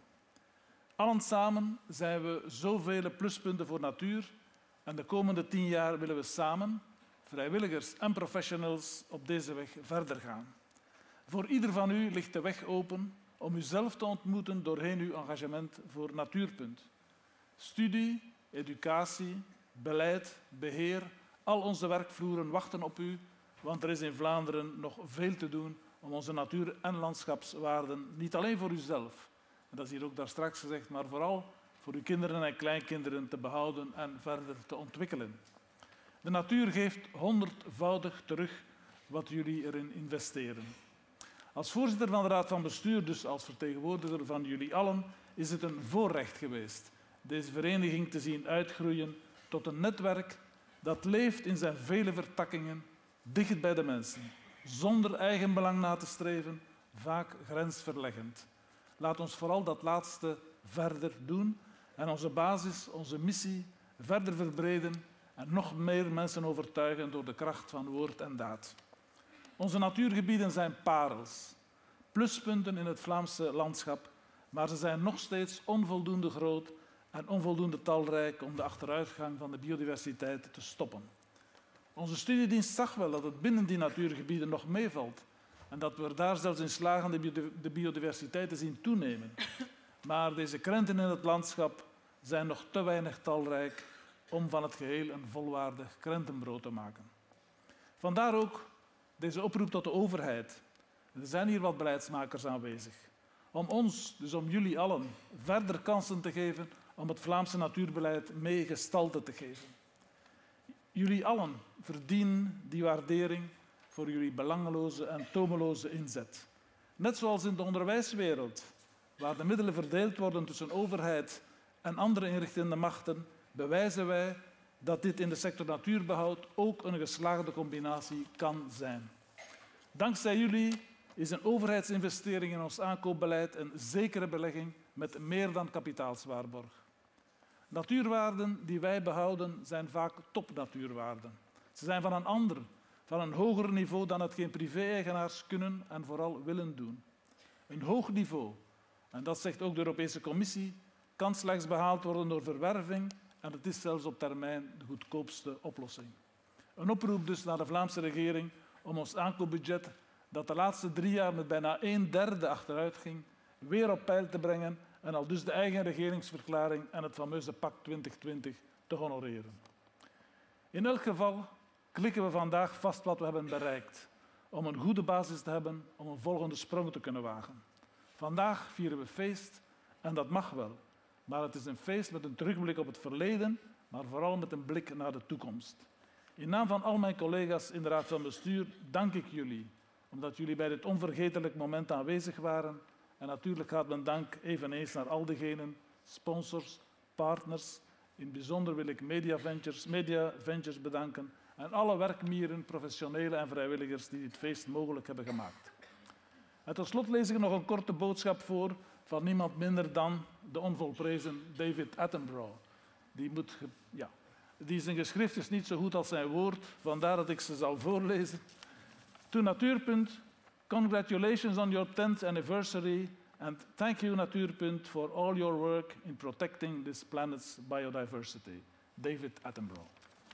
[SPEAKER 4] Allen samen zijn we zoveel pluspunten voor natuur en de komende 10 jaar willen we samen, vrijwilligers en professionals, op deze weg verder gaan. Voor ieder van u ligt de weg open om uzelf te ontmoeten doorheen uw engagement voor Natuurpunt. Studie, educatie, beleid, beheer, al onze werkvloeren wachten op u, want er is in Vlaanderen nog veel te doen om onze natuur- en landschapswaarden niet alleen voor uzelf, en dat is hier ook daar straks gezegd, maar vooral voor uw kinderen en kleinkinderen te behouden en verder te ontwikkelen. De natuur geeft 100-voudig terug wat jullie erin investeren. Als voorzitter van de Raad van Bestuur, dus als vertegenwoordiger van jullie allen, is het een voorrecht geweest deze vereniging te zien uitgroeien tot een netwerk dat leeft in zijn vele vertakkingen, dicht bij de mensen, zonder eigenbelang na te streven, vaak grensverleggend. Laat ons vooral dat laatste verder doen en onze basis, onze missie verder verbreden en nog meer mensen overtuigen door de kracht van woord en daad. Onze natuurgebieden zijn parels, pluspunten in het Vlaamse landschap, maar ze zijn nog steeds onvoldoende groot en onvoldoende talrijk om de achteruitgang van de biodiversiteit te stoppen. Onze studiedienst zag wel dat het binnen die natuurgebieden nog meevalt en dat we er daar zelfs in slagen de biodiversiteit te zien toenemen. Maar deze krenten in het landschap zijn nog te weinig talrijk om van het geheel een volwaardig krentenbrood te maken. Vandaar ook deze oproep tot de overheid. Er zijn hier wat beleidsmakers aanwezig. Om ons, dus om jullie allen, verder kansen te geven om het Vlaamse natuurbeleid mee gestalte te geven. Jullie allen verdienen die waardering voor jullie belangeloze en tomeloze inzet. Net zoals in de onderwijswereld, waar de middelen verdeeld worden tussen overheid en andere inrichtende machten, bewijzen wij dat dit in de sector natuurbehoud ook een geslaagde combinatie kan zijn. Dankzij jullie is een overheidsinvestering in ons aankoopbeleid een zekere belegging met meer dan kapitaalswaarborg. Natuurwaarden die wij behouden zijn vaak topnatuurwaarden. Ze zijn van een ander, van een hoger niveau dan hetgeen privé-eigenaars kunnen en vooral willen doen. Een hoog niveau, En dat zegt ook de Europese Commissie, kan slechts behaald worden door verwerving en het is zelfs op termijn de goedkoopste oplossing. Een oproep dus naar de Vlaamse regering om ons aankoopbudget, dat de laatste 3 jaar met bijna 1/3 achteruit ging, weer op peil te brengen en al dus de eigen regeringsverklaring en het fameuze Pact 2020 te honoreren. In elk geval klikken we vandaag vast wat we hebben bereikt, om een goede basis te hebben om een volgende sprong te kunnen wagen. Vandaag vieren we feest en dat mag wel, maar het is een feest met een terugblik op het verleden, maar vooral met een blik naar de toekomst. In naam van al mijn collega's in de Raad van Bestuur dank ik jullie, omdat jullie bij dit onvergetelijk moment aanwezig waren. En natuurlijk gaat mijn dank eveneens naar al diegenen, sponsors, partners. In het bijzonder wil ik Media Ventures bedanken en alle werkmieren, professionelen en vrijwilligers die dit feest mogelijk hebben gemaakt. En tot slot lees ik nog een korte boodschap voor van niemand minder dan de onvolprezen David Attenborough. Zijn geschrift is niet zo goed als zijn woord, vandaar dat ik ze zal voorlezen. To Natuurpunt, congratulations on your 10th anniversary and thank you Natuurpunt for all your work in protecting this planet's biodiversity. David Attenborough.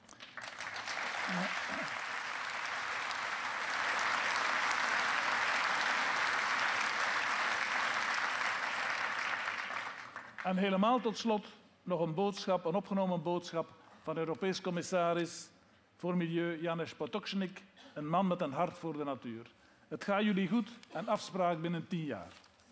[SPEAKER 4] En helemaal tot slot nog een opgenomen boodschap van Europees commissaris voor Milieu Janez Potočnik, een man met een hart voor de natuur. Het gaat jullie goed en afspraak binnen 10 jaar.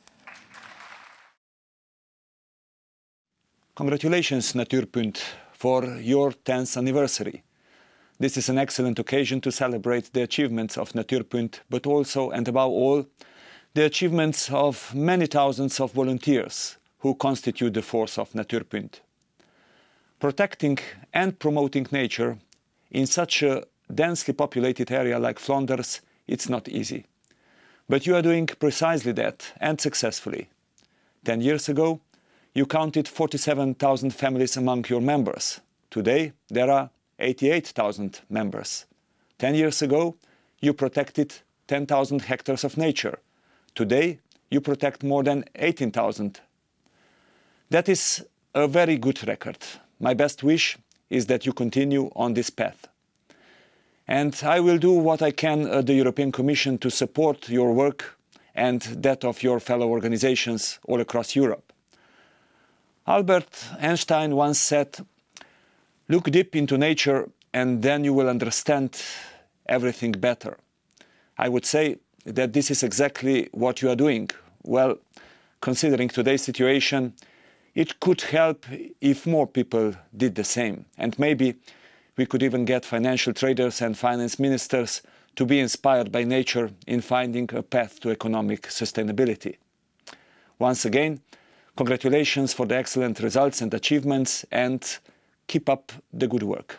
[SPEAKER 9] Congratulations, Natuurpunt, for your 10th anniversary. This is an excellent occasion to celebrate the achievements of Natuurpunt, but also and above all, the achievements of many thousands of volunteers who constitute the force of Natuurpunt. Protecting and promoting nature in such a densely populated area like Flanders, it's not easy. But you are doing precisely that, and successfully. 10 years ago, you counted 47,000 families among your members. Today, there are 88,000 members. 10 years ago, you protected 10,000 hectares of nature. Today, you protect more than 18,000. That is a very good record. My best wish is that you continue on this path. And I will do what I can at the European Commission to support your work and that of your fellow organizations all across Europe. Albert Einstein once said, "Look deep into nature and then you will understand everything better." I would say that this is exactly what you are doing. Well, considering today's situation, it could help if more people did the same. And maybe we could even get financial traders and finance ministers to be inspired by nature in finding a path to economic sustainability. Once again, congratulations for the excellent results and achievements, and keep up the good work.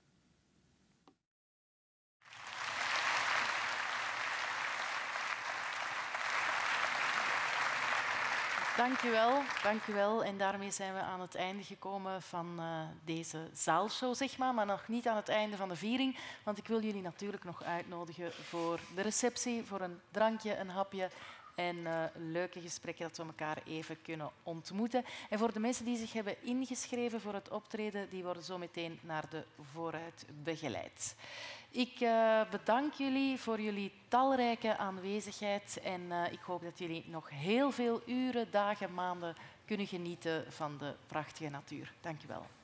[SPEAKER 1] Dank u wel. En daarmee zijn we aan het einde gekomen van deze zaalshow, zeg maar nog niet aan het einde van de viering, want ik wil jullie natuurlijk nog uitnodigen voor de receptie, voor een drankje, een hapje en leuke gesprekken dat we elkaar even kunnen ontmoeten. En voor de mensen die zich hebben ingeschreven voor het optreden, die worden zo meteen naar de vooruit begeleid. Ik bedank jullie voor jullie talrijke aanwezigheid en ik hoop dat jullie nog heel veel uren, dagen, maanden kunnen genieten van de prachtige natuur. Dank u wel.